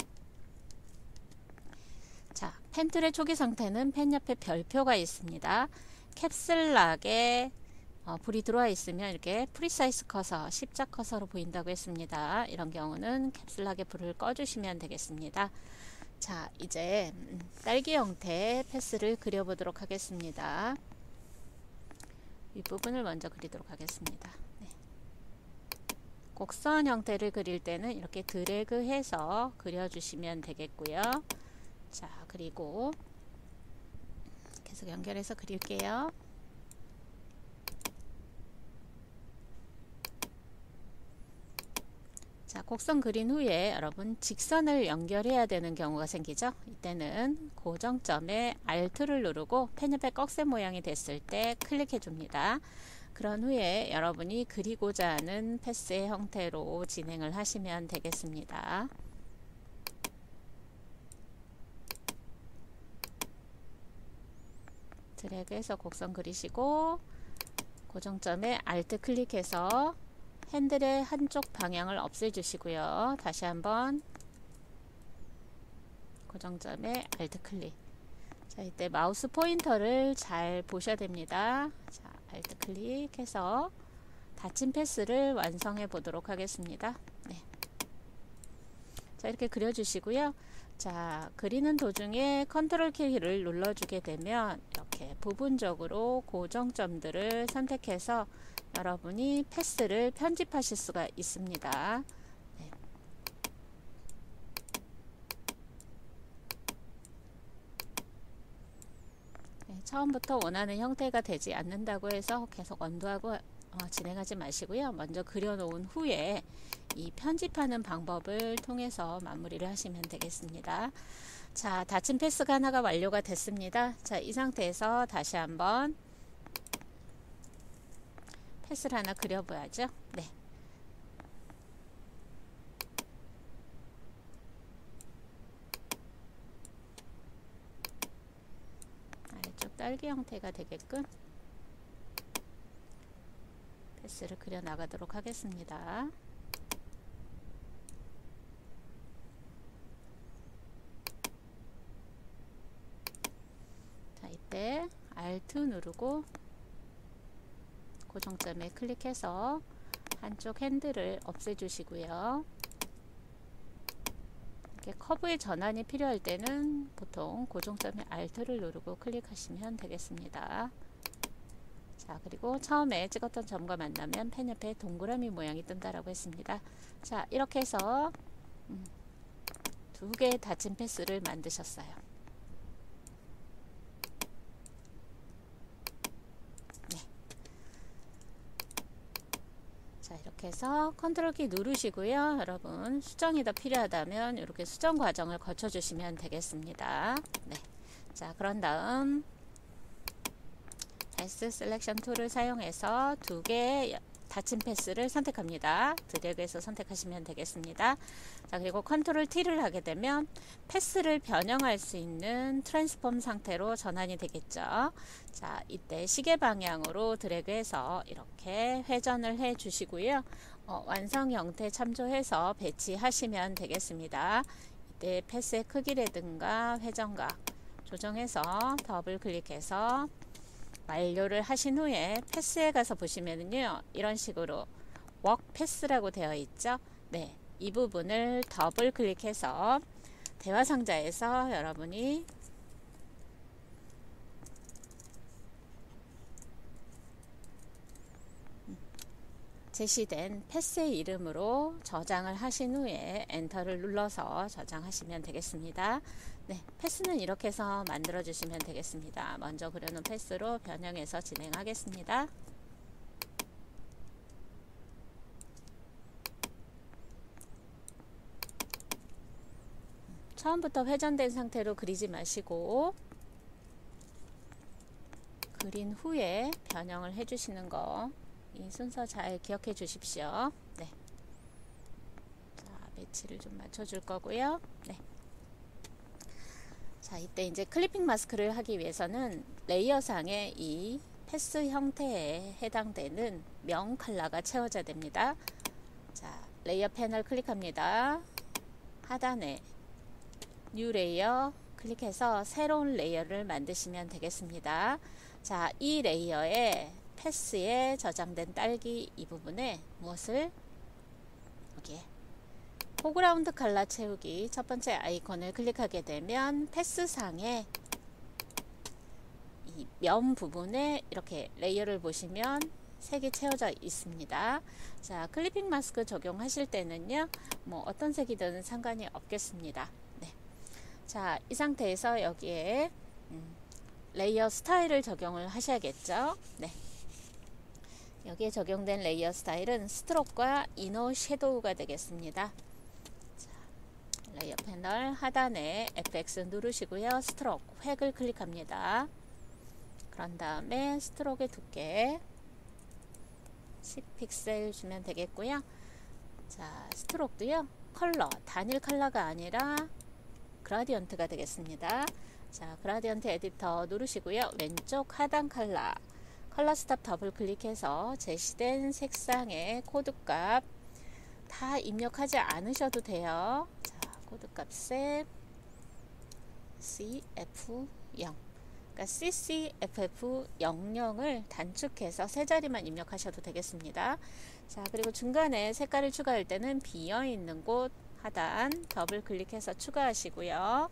자, 펜틀의 초기 상태는 펜 옆에 별표가 있습니다. 캡슬락에 불이 들어와 있으면 이렇게 프리사이즈 커서, 십자 커서로 보인다고 했습니다. 이런 경우는 캡슬락에 불을 꺼주시면 되겠습니다. 자, 이제 딸기 형태의 패스를 그려보도록 하겠습니다. 윗부분을 먼저 그리도록 하겠습니다. 네. 곡선 형태를 그릴 때는 이렇게 드래그해서 그려주시면 되겠고요. 자, 그리고 계속 연결해서 그릴게요. 자, 곡선 그린 후에 여러분 직선을 연결해야 되는 경우가 생기죠. 이때는 고정점에 Alt를 누르고 펜 옆에 꺽쇠 모양이 됐을 때 클릭해 줍니다. 그런 후에 여러분이 그리고자 하는 패스의 형태로 진행을 하시면 되겠습니다. 드래그해서 곡선 그리시고 고정점에 Alt 클릭해서 핸들의 한쪽 방향을 없애주시고요. 다시 한번 고정점에 Alt 클릭. 자, 이때 마우스 포인터를 잘 보셔야 됩니다. 자, Alt 클릭해서 닫힌 패스를 완성해 보도록 하겠습니다. 네. 자, 이렇게 그려주시고요. 자, 그리는 도중에 컨트롤 키를 눌러주게 되면 이렇게 부분적으로 고정점들을 선택해서 여러분이 패스를 편집하실 수가 있습니다. 네. 네, 처음부터 원하는 형태가 되지 않는다고 해서 계속 언두하고 진행하지 마시고요. 먼저 그려놓은 후에 이 편집하는 방법을 통해서 마무리를 하시면 되겠습니다. 자, 닫힌 패스가 하나가 완료가 됐습니다. 자, 이 상태에서 다시 한번 패스를 하나 그려봐야죠. 네. 아래쪽 딸기 형태가 되게끔 패스를 그려 나가도록 하겠습니다. 자, 이때 Alt 누르고 고정점에 클릭해서 한쪽 핸들을 없애주시고요. 이렇게 커브의 전환이 필요할 때는 보통 고정점에 Alt를 누르고 클릭하시면 되겠습니다. 자, 그리고 처음에 찍었던 점과 만나면 펜 옆에 동그라미 모양이 뜬다라고 했습니다. 자, 이렇게 해서 두 개의 닫힌 패스를 만드셨어요. 자, 이렇게 해서 컨트롤 키 누르시고요. 여러분 수정이 더 필요하다면 이렇게 수정 과정을 거쳐 주시면 되겠습니다. 네. 자, 그런 다음 패스 셀렉션 툴을 사용해서 두 개의 닫힌 패스를 선택합니다. 드래그해서 선택하시면 되겠습니다. 자, 그리고 컨트롤 T를 하게 되면 패스를 변형할 수 있는 트랜스폼 상태로 전환이 되겠죠. 자, 이때 시계 방향으로 드래그해서 이렇게 회전을 해 주시고요. 완성 형태 참조해서 배치하시면 되겠습니다. 이때 패스의 크기라든가 회전각 조정해서 더블 클릭해서 완료를 하신 후에 패스에 가서 보시면은요, 이런 식으로 워크 패스라고 되어 있죠. 네, 이 부분을 더블 클릭해서 대화 상자에서 여러분이 제시된 패스의 이름으로 저장을 하신 후에 엔터를 눌러서 저장하시면 되겠습니다. 네, 패스는 이렇게 해서 만들어 주시면 되겠습니다. 먼저 그려놓은 패스로 변형해서 진행하겠습니다. 처음부터 회전된 상태로 그리지 마시고 그린 후에 변형을 해 주시는 거, 이 순서 잘 기억해 주십시오. 네. 자, 매치를 좀 맞춰 줄 거고요. 네. 자, 이때 이제 클리핑 마스크를 하기 위해서는 레이어 상에 이 패스 형태에 해당되는 명 컬러가 채워져야 됩니다. 자, 레이어 패널 클릭합니다. 하단에 뉴 레이어 클릭해서 새로운 레이어를 만드시면 되겠습니다. 자, 이 레이어에 패스에 저장된 딸기 이 부분에 무엇을 여기에 포그라운드 컬러 채우기 첫 번째 아이콘을 클릭하게 되면 패스상에 이 면 부분에 이렇게 레이어를 보시면 색이 채워져 있습니다. 자, 클리핑 마스크 적용하실 때는요, 뭐 어떤 색이든 상관이 없겠습니다. 네. 자, 이 상태에서 여기에 레이어 스타일을 적용을 하셔야겠죠. 네. 여기에 적용된 레이어 스타일은 스트로크와 이너 섀도우가 되겠습니다. 자, 레이어 패널 하단에 FX 누르시고요. 스트로크 획을 클릭합니다. 그런 다음에 스트로크의 두께 10픽셀 주면 되겠고요. 자, 스트로크도요, 컬러, 단일 컬러가 아니라 그라디언트가 되겠습니다. 자, 그라디언트 에디터 누르시고요. 왼쪽 하단 컬러 스탑 더블 클릭해서 제시된 색상의 코드값 다 입력하지 않으셔도 돼요. 자, 코드값에 CF0, 그러니까 CCFF00을 단축해서 세 자리만 입력하셔도 되겠습니다. 자, 그리고 중간에 색깔을 추가할 때는 비어있는 곳 하단 더블 클릭해서 추가하시고요.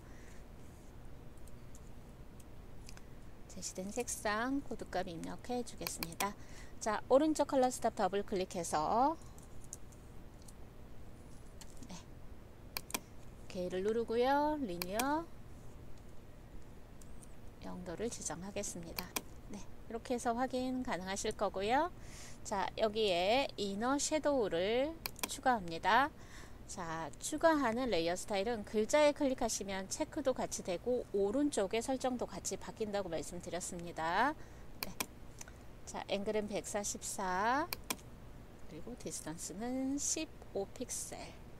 제시된 색상 코드값 입력해 주겠습니다. 자, 오른쪽 컬러 스탑 더블 클릭해서 네, OK를 누르고요. 리니어 영도를 지정하겠습니다. 네, 이렇게 해서 확인 가능하실 거고요. 자, 여기에 이너 섀도우를 추가합니다. 자, 추가하는 레이어 스타일은 글자에 클릭하시면 체크도 같이 되고 오른쪽에 설정도 같이 바뀐다고 말씀드렸습니다. 네. 자, 앵글은 144 그리고 디스턴스는 15픽셀,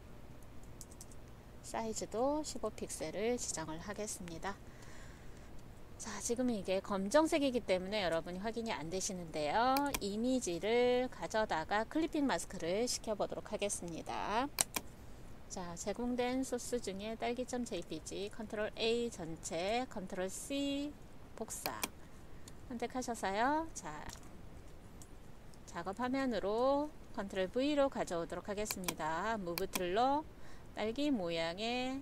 사이즈도 15픽셀을 지정을 하겠습니다. 자, 지금 이게 검정색이기 때문에 여러분이 확인이 안 되시는데요. 이미지를 가져다가 클리핑 마스크를 시켜보도록 하겠습니다. 자, 제공된 소스 중에 딸기.jpg 컨트롤 A 전체, 컨트롤 C 복사 선택하셔서요. 자, 작업 화면으로 컨트롤 V로 가져오도록 하겠습니다. 무브 툴로 딸기 모양의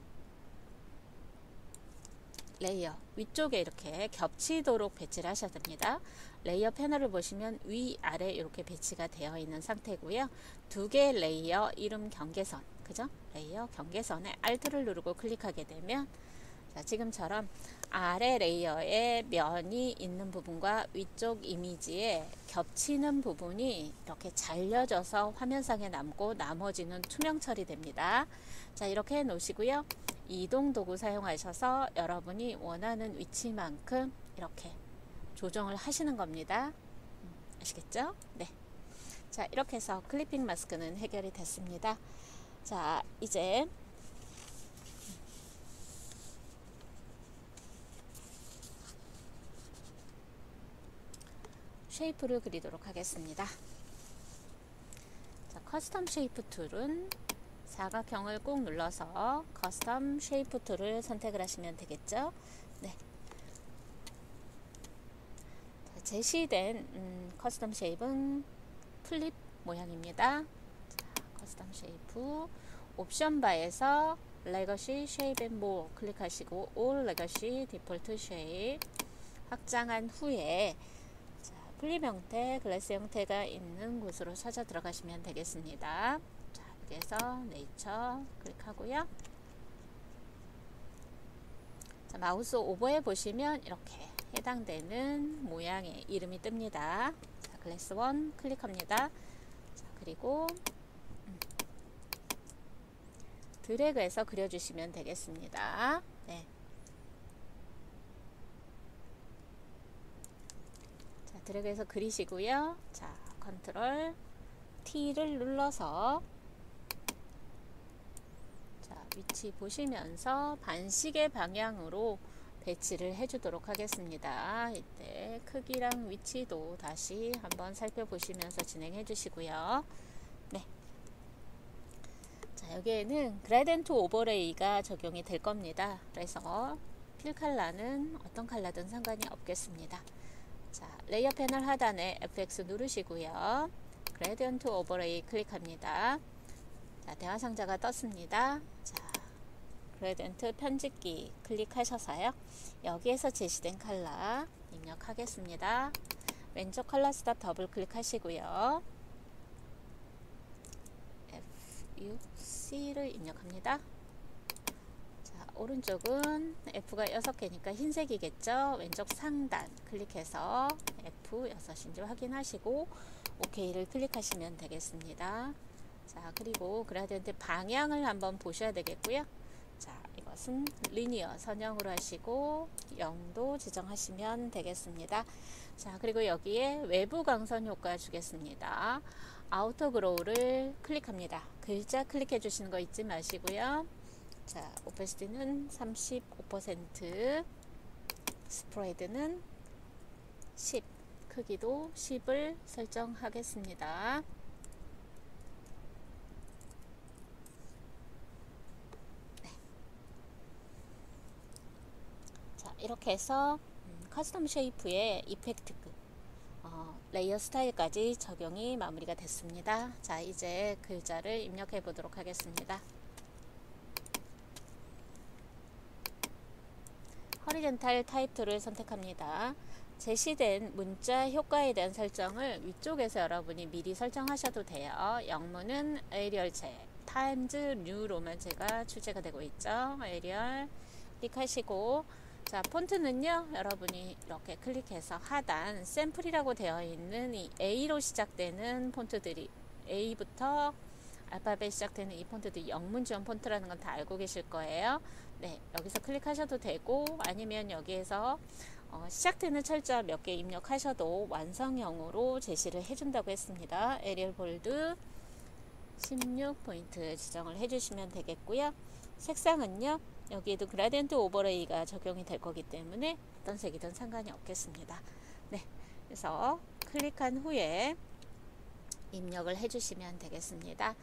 레이어 위쪽에 이렇게 겹치도록 배치를 하셔야 됩니다. 레이어 패널을 보시면 위아래 이렇게 배치가 되어 있는 상태고요. 두 개의 레이어 이름 경계선, 그죠? 레이어 경계선에 Alt를 누르고 클릭하게 되면 자, 지금처럼 아래 레이어에 면이 있는 부분과 위쪽 이미지에 겹치는 부분이 이렇게 잘려져서 화면상에 남고 나머지는 투명 처리됩니다. 자, 이렇게 해 놓으시고요. 이동 도구 사용하셔서 여러분이 원하는 위치만큼 이렇게 조정을 하시는 겁니다. 아시겠죠? 네. 자, 이렇게 해서 클리핑 마스크는 해결이 됐습니다. 자, 이제 쉐이프를 그리도록 하겠습니다. 자, 커스텀 쉐이프 툴은 사각형을 꾹 눌러서 커스텀 쉐이프 툴을 선택을 하시면 되겠죠. 네. 자, 제시된 커스텀 쉐입은 플립 모양입니다. 자, 커스텀 쉐이프 옵션 바에서 레거시 쉐입 앤 모어 클릭하시고 올 레거시 디폴트 쉐입 확장한 후에 자, 플립 형태, 글래스 형태가 있는 곳으로 찾아 들어가시면 되겠습니다. 여기에서 네이처 클릭하고요. 자, 마우스 오버해 보시면 이렇게 해당되는 모양의 이름이 뜹니다. 자, 글래스 1 클릭합니다. 자, 그리고 드래그해서 그려주시면 되겠습니다. 네. 자, 드래그해서 그리시고요. 자, 컨트롤 T를 눌러서 위치 보시면서 반시계 방향으로 배치를 해주도록 하겠습니다. 이때 크기랑 위치도 다시 한번 살펴보시면서 진행해 주시고요. 네. 자, 여기에는 그라디언트 오버레이가 적용이 될 겁니다. 그래서 필 컬러는 어떤 컬러든 상관이 없겠습니다. 자, 레이어 패널 하단에 FX 누르시고요. 그라디언트 오버레이 클릭합니다. 자, 대화 상자가 떴습니다. 자, 그라디언트 편집기 클릭하셔서요. 여기에서 제시된 컬러 입력하겠습니다. 왼쪽 컬러 스탑 더블 클릭하시고요. FUC를 입력합니다. 자, 오른쪽은 F가 6개니까 흰색이겠죠. 왼쪽 상단 클릭해서 F6인지 확인하시고 OK를 클릭하시면 되겠습니다. 자, 그리고 그라디언트 방향을 한번 보셔야 되겠고요. 자, 이것은 리니어 선형으로 하시고 0도 지정하시면 되겠습니다. 자, 그리고 여기에 외부 광선 효과 주겠습니다. 아우터 그로우를 클릭합니다. 글자 클릭해 주시는 거 잊지 마시고요. 자, 오페시티는 35%, 스프레드는 10, 크기도 10을 설정하겠습니다. 이렇게 해서 커스텀 쉐이프의 이펙트 레이어 스타일까지 적용이 마무리가 됐습니다. 자, 이제 글자를 입력해 보도록 하겠습니다. 허리젠탈 타입 툴을 선택합니다. 제시된 문자 효과에 대한 설정을 위쪽에서 여러분이 미리 설정하셔도 돼요. 영문은 에리얼체, 타임즈 뉴로만 제가 출제가 되고 있죠. 에리얼 클릭하시고, 자, 폰트는요, 여러분이 이렇게 클릭해서 하단 샘플이라고 되어 있는 이 A로 시작되는 폰트들이, A부터 알파벳 시작되는 이 폰트들이 영문 지원 폰트라는 건 다 알고 계실 거예요. 네, 여기서 클릭하셔도 되고, 아니면 여기에서 시작되는 철자 몇 개 입력하셔도 완성형으로 제시를 해준다고 했습니다. 에리얼 볼드 16포인트 지정을 해주시면 되겠고요. 색상은요, 여기에도 그라디언트 오버레이가 적용이 될 거기 때문에 어떤 색이든 상관이 없겠습니다. 네, 그래서 클릭한 후에 입력을 해주시면 되겠습니다.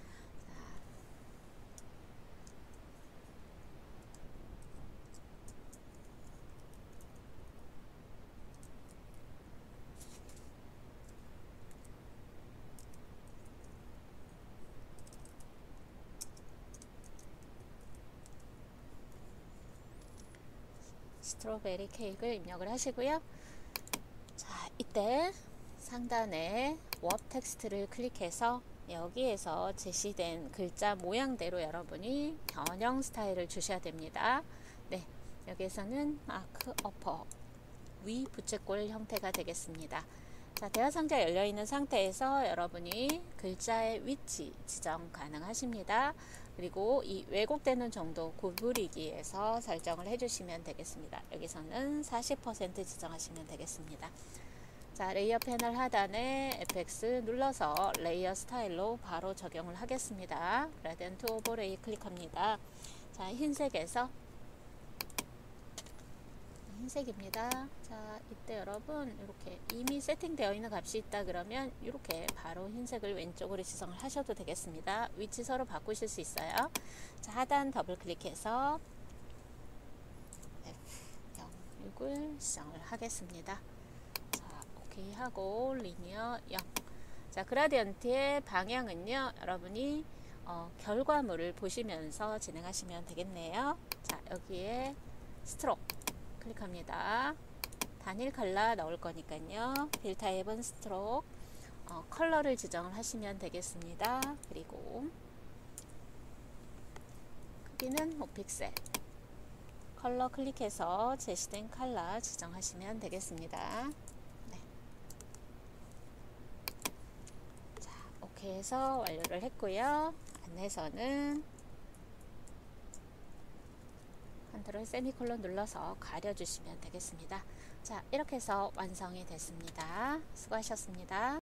스트로베리 케이크를 입력을 하시고요. 자, 이때 상단에 웹 텍스트를 클릭해서 여기에서 제시된 글자 모양대로 여러분이 변형 스타일을 주셔야 됩니다. 네, 여기에서는 아크 어퍼 위 부채꼴 형태가 되겠습니다. 자, 대화 상자 열려 있는 상태에서 여러분이 글자의 위치 지정 가능하십니다. 그리고 이 왜곡되는 정도 구부리기에서 설정을 해주시면 되겠습니다. 여기서는 40% 지정하시면 되겠습니다. 자, 레이어 패널 하단에 FX 눌러서 레이어 스타일로 바로 적용을 하겠습니다. 그라디언트 오버레이 클릭합니다. 자, 흰색에서 흰색입니다. 자, 이때 여러분 이렇게 이미 세팅되어 있는 값이 있다 그러면 이렇게 바로 흰색을 왼쪽으로 지정을 하셔도 되겠습니다. 위치 서로 바꾸실 수 있어요. 자, 하단 더블 클릭해서 F06을 지정을 하겠습니다. 자, 오케이 하고 리니어 0. 자, 그라디언트의 방향은요, 여러분이 결과물을 보시면서 진행하시면 되겠네요. 자, 여기에 스트로크 클릭합니다. 단일 컬러 넣을 거니까요. 빌 타입은 스트로크, 컬러를 지정을 하시면 되겠습니다. 그리고 크기는 5픽셀, 컬러 클릭해서 제시된 컬러 지정하시면 되겠습니다. 네. 자, 오케이 해서 완료를 했고요. 안에서는 컨트롤 세미콜론 눌러서 가려주시면 되겠습니다. 자, 이렇게 해서 완성이 됐습니다. 수고하셨습니다.